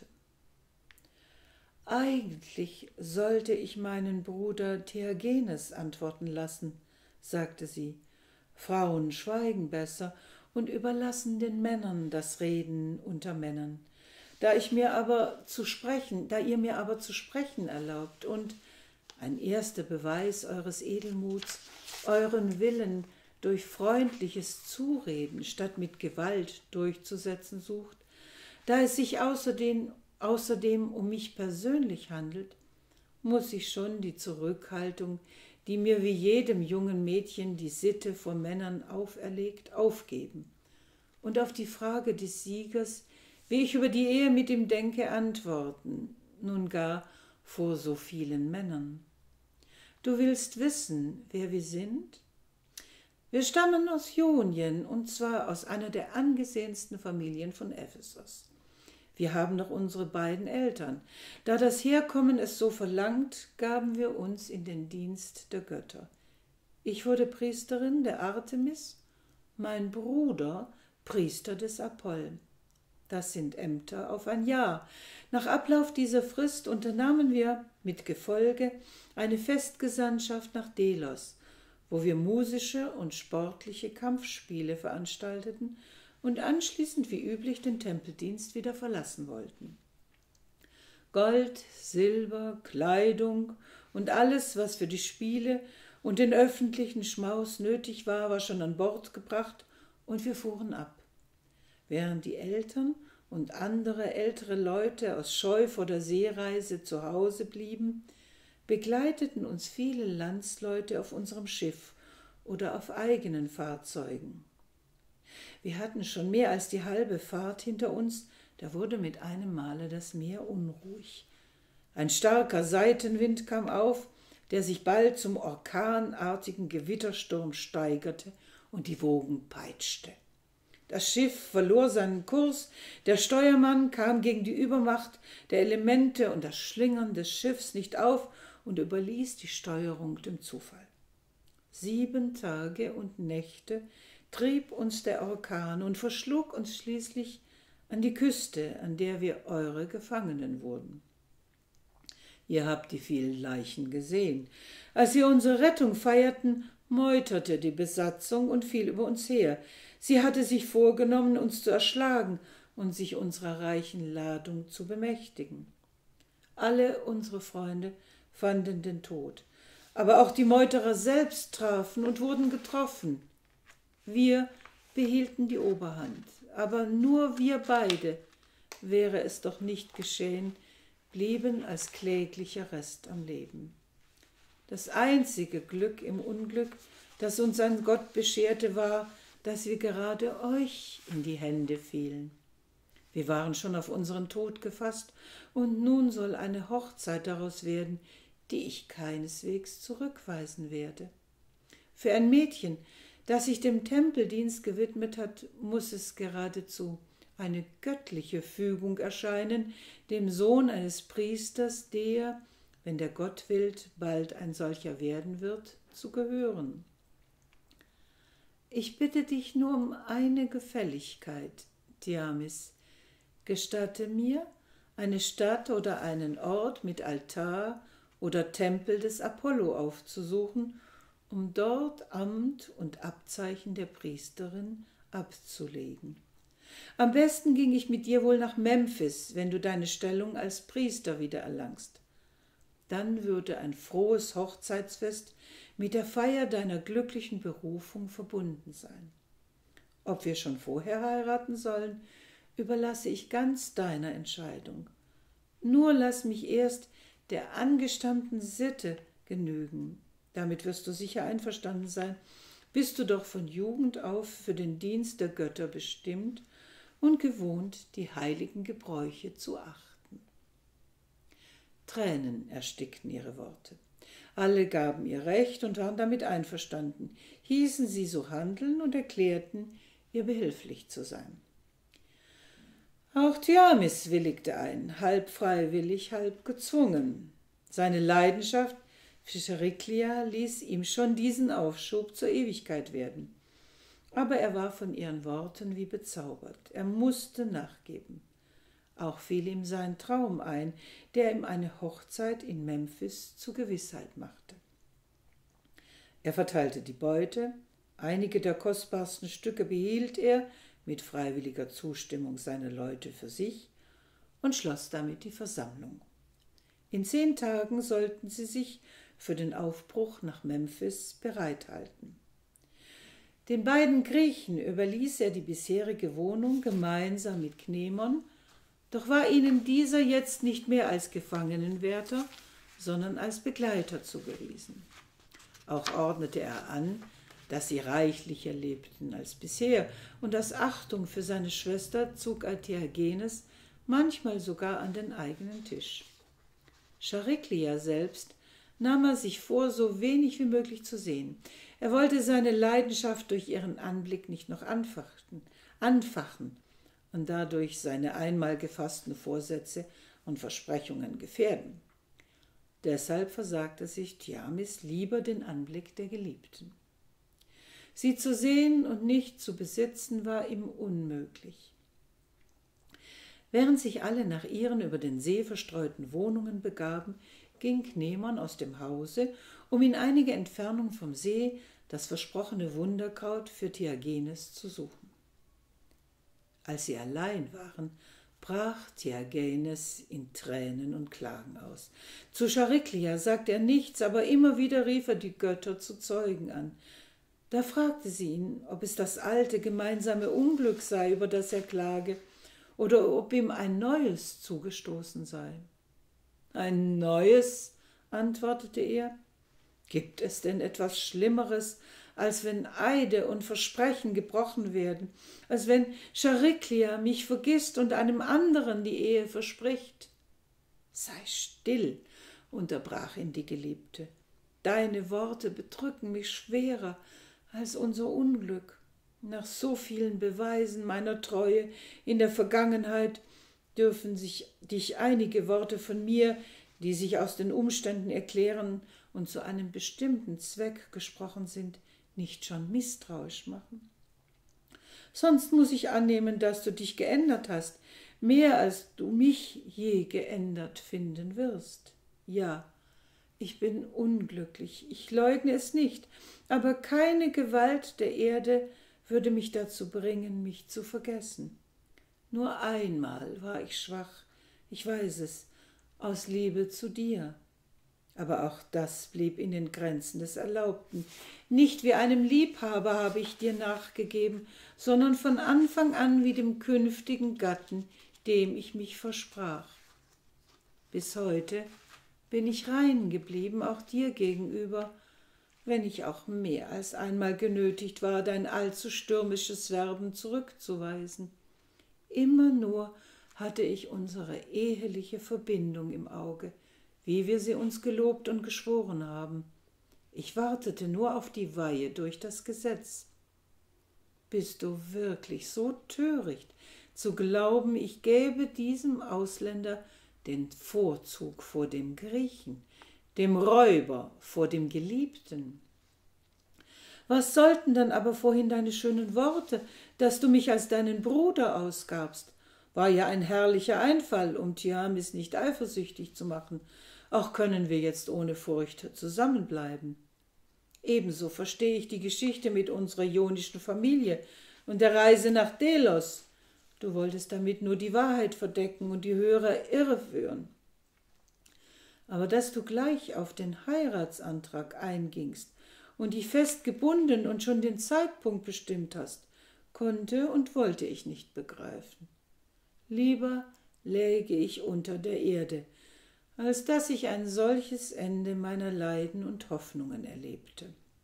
»Eigentlich sollte ich meinen Bruder Theagenes antworten lassen«, sagte sie. »Frauen schweigen besser und überlassen den Männern das Reden unter Männern. Da ihr mir aber zu sprechen erlaubt und ein erster Beweis eures Edelmuts, euren Willen durch freundliches Zureden statt mit Gewalt durchzusetzen sucht, da es sich außerdem um mich persönlich handelt, muss ich schon die Zurückhaltung, die mir wie jedem jungen Mädchen die Sitte vor Männern auferlegt, aufgeben und auf die Frage des Siegers, wie ich über die Ehe mit ihm denke, antworten, nun gar vor so vielen Männern. Du willst wissen, wer wir sind? Wir stammen aus Ionien, und zwar aus einer der angesehensten Familien von Ephesos. Wir haben noch unsere beiden Eltern. Da das Herkommen es so verlangt, gaben wir uns in den Dienst der Götter. Ich wurde Priesterin der Artemis, mein Bruder Priester des Apoll. Das sind Ämter auf ein Jahr. Nach Ablauf dieser Frist unternahmen wir mit Gefolge eine Festgesandtschaft nach Delos, wo wir musische und sportliche Kampfspiele veranstalteten und anschließend wie üblich den Tempeldienst wieder verlassen wollten. Gold, Silber, Kleidung und alles, was für die Spiele und den öffentlichen Schmaus nötig war, war schon an Bord gebracht und wir fuhren ab. Während die Eltern und andere ältere Leute aus Scheu vor der Seereise zu Hause blieben, begleiteten uns viele Landsleute auf unserem Schiff oder auf eigenen Fahrzeugen. Wir hatten schon mehr als die halbe Fahrt hinter uns, da wurde mit einem Male das Meer unruhig. Ein starker Seitenwind kam auf, der sich bald zum orkanartigen Gewittersturm steigerte und die Wogen peitschte. Das Schiff verlor seinen Kurs, der Steuermann kam gegen die Übermacht der Elemente und das Schlingern des Schiffs nicht auf und überließ die Steuerung dem Zufall. 7 Tage und Nächte trieb uns der Orkan und verschlug uns schließlich an die Küste, an der wir eure Gefangenen wurden. Ihr habt die vielen Leichen gesehen. Als wir unsere Rettung feierten, meuterte die Besatzung und fiel über uns her. Sie hatte sich vorgenommen, uns zu erschlagen und sich unserer reichen Ladung zu bemächtigen. Alle unsere Freunde fanden den Tod, aber auch die Meuterer selbst trafen und wurden getroffen. Wir behielten die Oberhand, aber nur wir beide, wäre es doch nicht geschehen, blieben als kläglicher Rest am Leben. Das einzige Glück im Unglück, das uns ein Gott bescherte, war, dass wir gerade euch in die Hände fielen. Wir waren schon auf unseren Tod gefasst, und nun soll eine Hochzeit daraus werden, die ich keineswegs zurückweisen werde. Für ein Mädchen, das sich dem Tempeldienst gewidmet hat, muss es geradezu eine göttliche Fügung erscheinen, dem Sohn eines Priesters, der, wenn der Gott will, bald ein solcher werden wird, zu gehören. Ich bitte dich nur um eine Gefälligkeit, Diamis. Gestatte mir, eine Stadt oder einen Ort mit Altar oder Tempel des Apollo aufzusuchen, um dort Amt und Abzeichen der Priesterin abzulegen. Am besten ging ich mit dir wohl nach Memphis, wenn du deine Stellung als Priester wieder erlangst. Dann würde ein frohes Hochzeitsfest mit der Feier deiner glücklichen Berufung verbunden sein. Ob wir schon vorher heiraten sollen, überlasse ich ganz deiner Entscheidung. Nur lass mich erst der angestammten Sitte genügen. Damit wirst du sicher einverstanden sein, bist du doch von Jugend auf für den Dienst der Götter bestimmt und gewohnt, die heiligen Gebräuche zu achten. Tränen erstickten ihre Worte. Alle gaben ihr Recht und waren damit einverstanden, hießen sie so handeln und erklärten, ihr behilflich zu sein. Auch Diamis willigte ein, halb freiwillig, halb gezwungen. Seine Leidenschaft für Chariklia ließ ihm schon diesen Aufschub zur Ewigkeit werden. Aber er war von ihren Worten wie bezaubert. Er musste nachgeben. Auch fiel ihm sein Traum ein, der ihm eine Hochzeit in Memphis zur Gewissheit machte. Er verteilte die Beute, einige der kostbarsten Stücke behielt er mit freiwilliger Zustimmung seiner Leute für sich und schloss damit die Versammlung. In 10 Tagen sollten sie sich für den Aufbruch nach Memphis bereithalten. Den beiden Griechen überließ er die bisherige Wohnung gemeinsam mit Knemon, doch war ihnen dieser jetzt nicht mehr als Gefangenenwärter, sondern als Begleiter zugewiesen. Auch ordnete er an, dass sie reichlicher lebten als bisher, und aus Achtung für seine Schwester zog Theagenes manchmal sogar an den eigenen Tisch. Chariklia selbst nahm er sich vor, so wenig wie möglich zu sehen. Er wollte seine Leidenschaft durch ihren Anblick nicht noch anfachen und dadurch seine einmal gefassten Vorsätze und Versprechungen gefährden. Deshalb versagte sich Tjamis lieber den Anblick der Geliebten. Sie zu sehen und nicht zu besitzen war ihm unmöglich. Während sich alle nach ihren über den See verstreuten Wohnungen begaben, ging Cnemon aus dem Hause, um in einiger Entfernung vom See das versprochene Wunderkraut für Theagenes zu suchen. Als sie allein waren, brach Theagenes in Tränen und Klagen aus. Zu Chariklia sagte er nichts, aber immer wieder rief er die Götter zu Zeugen an. Da fragte sie ihn, ob es das alte gemeinsame Unglück sei, über das er klage, oder ob ihm ein neues zugestoßen sei. »Ein neues?« antwortete er. »Gibt es denn etwas Schlimmeres, als wenn Eide und Versprechen gebrochen werden, als wenn Chariklia mich vergisst und einem anderen die Ehe verspricht?« »Sei still«, unterbrach ihn die Geliebte. »Deine Worte bedrücken mich schwerer als unser Unglück. Nach so vielen Beweisen meiner Treue in der Vergangenheit dürfen dich einige Worte von mir, die sich aus den Umständen erklären und zu einem bestimmten Zweck gesprochen sind, nicht schon misstrauisch machen. Sonst muss ich annehmen, dass du dich geändert hast, mehr als du mich je geändert finden wirst. Ja, ich bin unglücklich, ich leugne es nicht, aber keine Gewalt der Erde würde mich dazu bringen, mich zu vergessen. Nur einmal war ich schwach, ich weiß es, aus Liebe zu dir. Aber auch das blieb in den Grenzen des Erlaubten. Nicht wie einem Liebhaber habe ich dir nachgegeben, sondern von Anfang an wie dem künftigen Gatten, dem ich mich versprach. Bis heute bin ich rein geblieben, auch dir gegenüber, wenn ich auch mehr als einmal genötigt war, dein allzu stürmisches Werben zurückzuweisen. Immer nur hatte ich unsere eheliche Verbindung im Auge, wie wir sie uns gelobt und geschworen haben. Ich wartete nur auf die Weihe durch das Gesetz. Bist du wirklich so töricht, zu glauben, ich gäbe diesem Ausländer den Vorzug vor dem Griechen, dem Räuber vor dem Geliebten? Was sollten dann aber vorhin deine schönen Worte, dass du mich als deinen Bruder ausgabst? War ja ein herrlicher Einfall, um Tjamis nicht eifersüchtig zu machen. Auch können wir jetzt ohne Furcht zusammenbleiben. Ebenso verstehe ich die Geschichte mit unserer ionischen Familie und der Reise nach Delos. Du wolltest damit nur die Wahrheit verdecken und die Hörer irreführen. Aber dass du gleich auf den Heiratsantrag eingingst und dich fest gebunden und schon den Zeitpunkt bestimmt hast, konnte und wollte ich nicht begreifen. Lieber läge ich unter der Erde, als dass ich ein solches Ende meiner Leiden und Hoffnungen erlebte.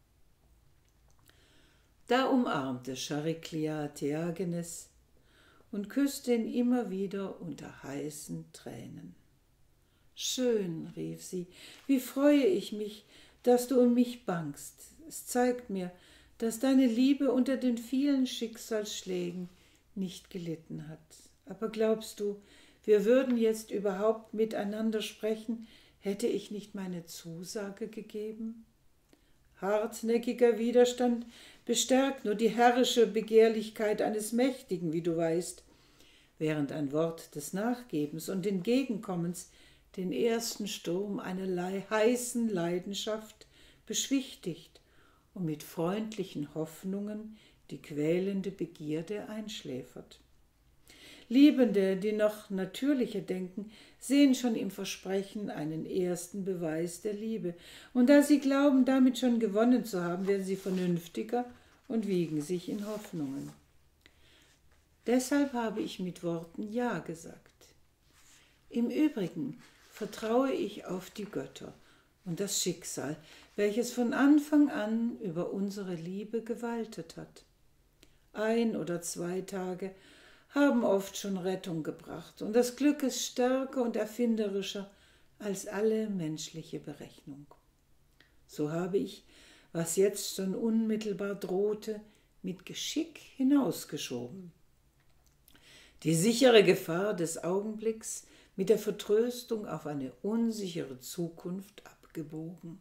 Da umarmte Chariklia Theagenes und küsste ihn immer wieder unter heißen Tränen. »Schön«, rief sie, »wie freue ich mich, dass du um mich bangst. Es zeigt mir, dass deine Liebe unter den vielen Schicksalsschlägen nicht gelitten hat. Aber glaubst du, wir würden jetzt überhaupt miteinander sprechen, hätte ich nicht meine Zusage gegeben? Hartnäckiger Widerstand bestärkt nur die herrische Begehrlichkeit eines Mächtigen, wie du weißt, während ein Wort des Nachgebens und Entgegenkommens den ersten Sturm einer heißen Leidenschaft beschwichtigt und mit freundlichen Hoffnungen die quälende Begierde einschläfert. Liebende, die noch natürlicher denken, sehen schon im Versprechen einen ersten Beweis der Liebe, und da sie glauben, damit schon gewonnen zu haben, werden sie vernünftiger und wiegen sich in Hoffnungen. Deshalb habe ich mit Worten Ja gesagt. Im Übrigen vertraue ich auf die Götter, und das Schicksal, welches von Anfang an über unsere Liebe gewaltet hat. 1 oder 2 Tage haben oft schon Rettung gebracht, und das Glück ist stärker und erfinderischer als alle menschliche Berechnung. So habe ich, was jetzt schon unmittelbar drohte, mit Geschick hinausgeschoben. Die sichere Gefahr des Augenblicks mit der Vertröstung auf eine unsichere Zukunft abgebogen.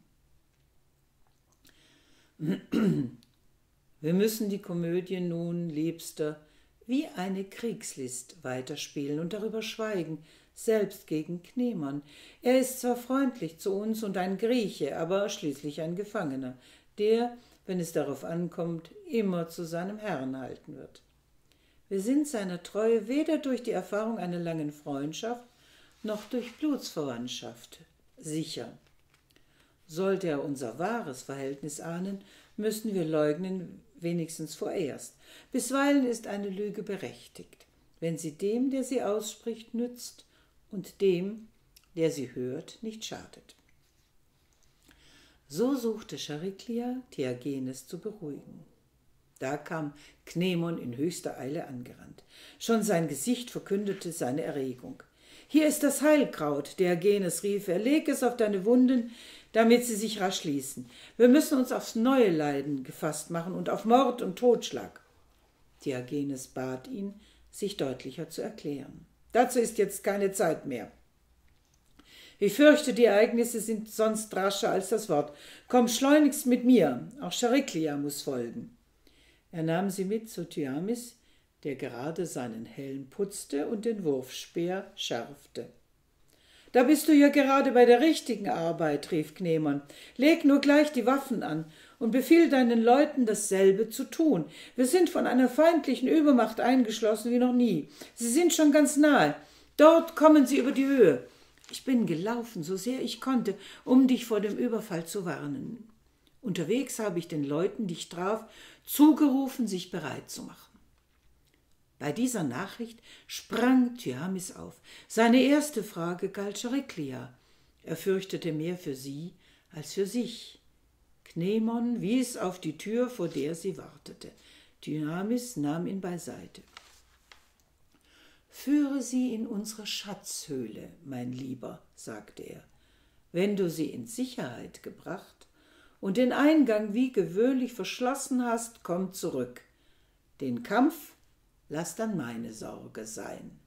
Wir müssen die Komödie nun, Liebster, wie eine Kriegslist weiterspielen und darüber schweigen, selbst gegen Knemon. Er ist zwar freundlich zu uns und ein Grieche, aber schließlich ein Gefangener, der, wenn es darauf ankommt, immer zu seinem Herrn halten wird. Wir sind seiner Treue weder durch die Erfahrung einer langen Freundschaft noch durch Blutsverwandtschaft sicher. Sollte er unser wahres Verhältnis ahnen, müssen wir leugnen, wenigstens vorerst. Bisweilen ist eine Lüge berechtigt, wenn sie dem, der sie ausspricht, nützt und dem, der sie hört, nicht schadet. So suchte Chariklia, Theagenes zu beruhigen. Da kam Knemon in höchster Eile angerannt. Schon sein Gesicht verkündete seine Erregung. »Hier ist das Heilkraut«, Theagenes rief er, »leg es auf deine Wunden, damit sie sich rasch schließen. Wir müssen uns aufs neue Leiden gefasst machen und auf Mord und Totschlag.« Theagenes bat ihn, sich deutlicher zu erklären. »Dazu ist jetzt keine Zeit mehr. Ich fürchte, die Ereignisse sind sonst rascher als das Wort. Komm schleunigst mit mir, auch Chariklia muss folgen.« Er nahm sie mit zu Thyamis, der gerade seinen Helm putzte und den Wurfspeer schärfte. »Da bist du ja gerade bei der richtigen Arbeit«, rief Knemon. »Leg nur gleich die Waffen an und befiehl deinen Leuten, dasselbe zu tun. Wir sind von einer feindlichen Übermacht eingeschlossen wie noch nie. Sie sind schon ganz nahe. Dort kommen sie über die Höhe. Ich bin gelaufen, so sehr ich konnte, um dich vor dem Überfall zu warnen. Unterwegs habe ich den Leuten, die ich traf, zugerufen, sich bereit zu machen.« Bei dieser Nachricht sprang Thyamis auf. Seine erste Frage galt Chariklia. Er fürchtete mehr für sie als für sich. Knemon wies auf die Tür, vor der sie wartete. Thyamis nahm ihn beiseite. »Führe sie in unsere Schatzhöhle, mein Lieber«, sagte er. »Wenn du sie in Sicherheit gebracht und den Eingang wie gewöhnlich verschlossen hast, komm zurück. Den Kampf lass dann meine Sorge sein.«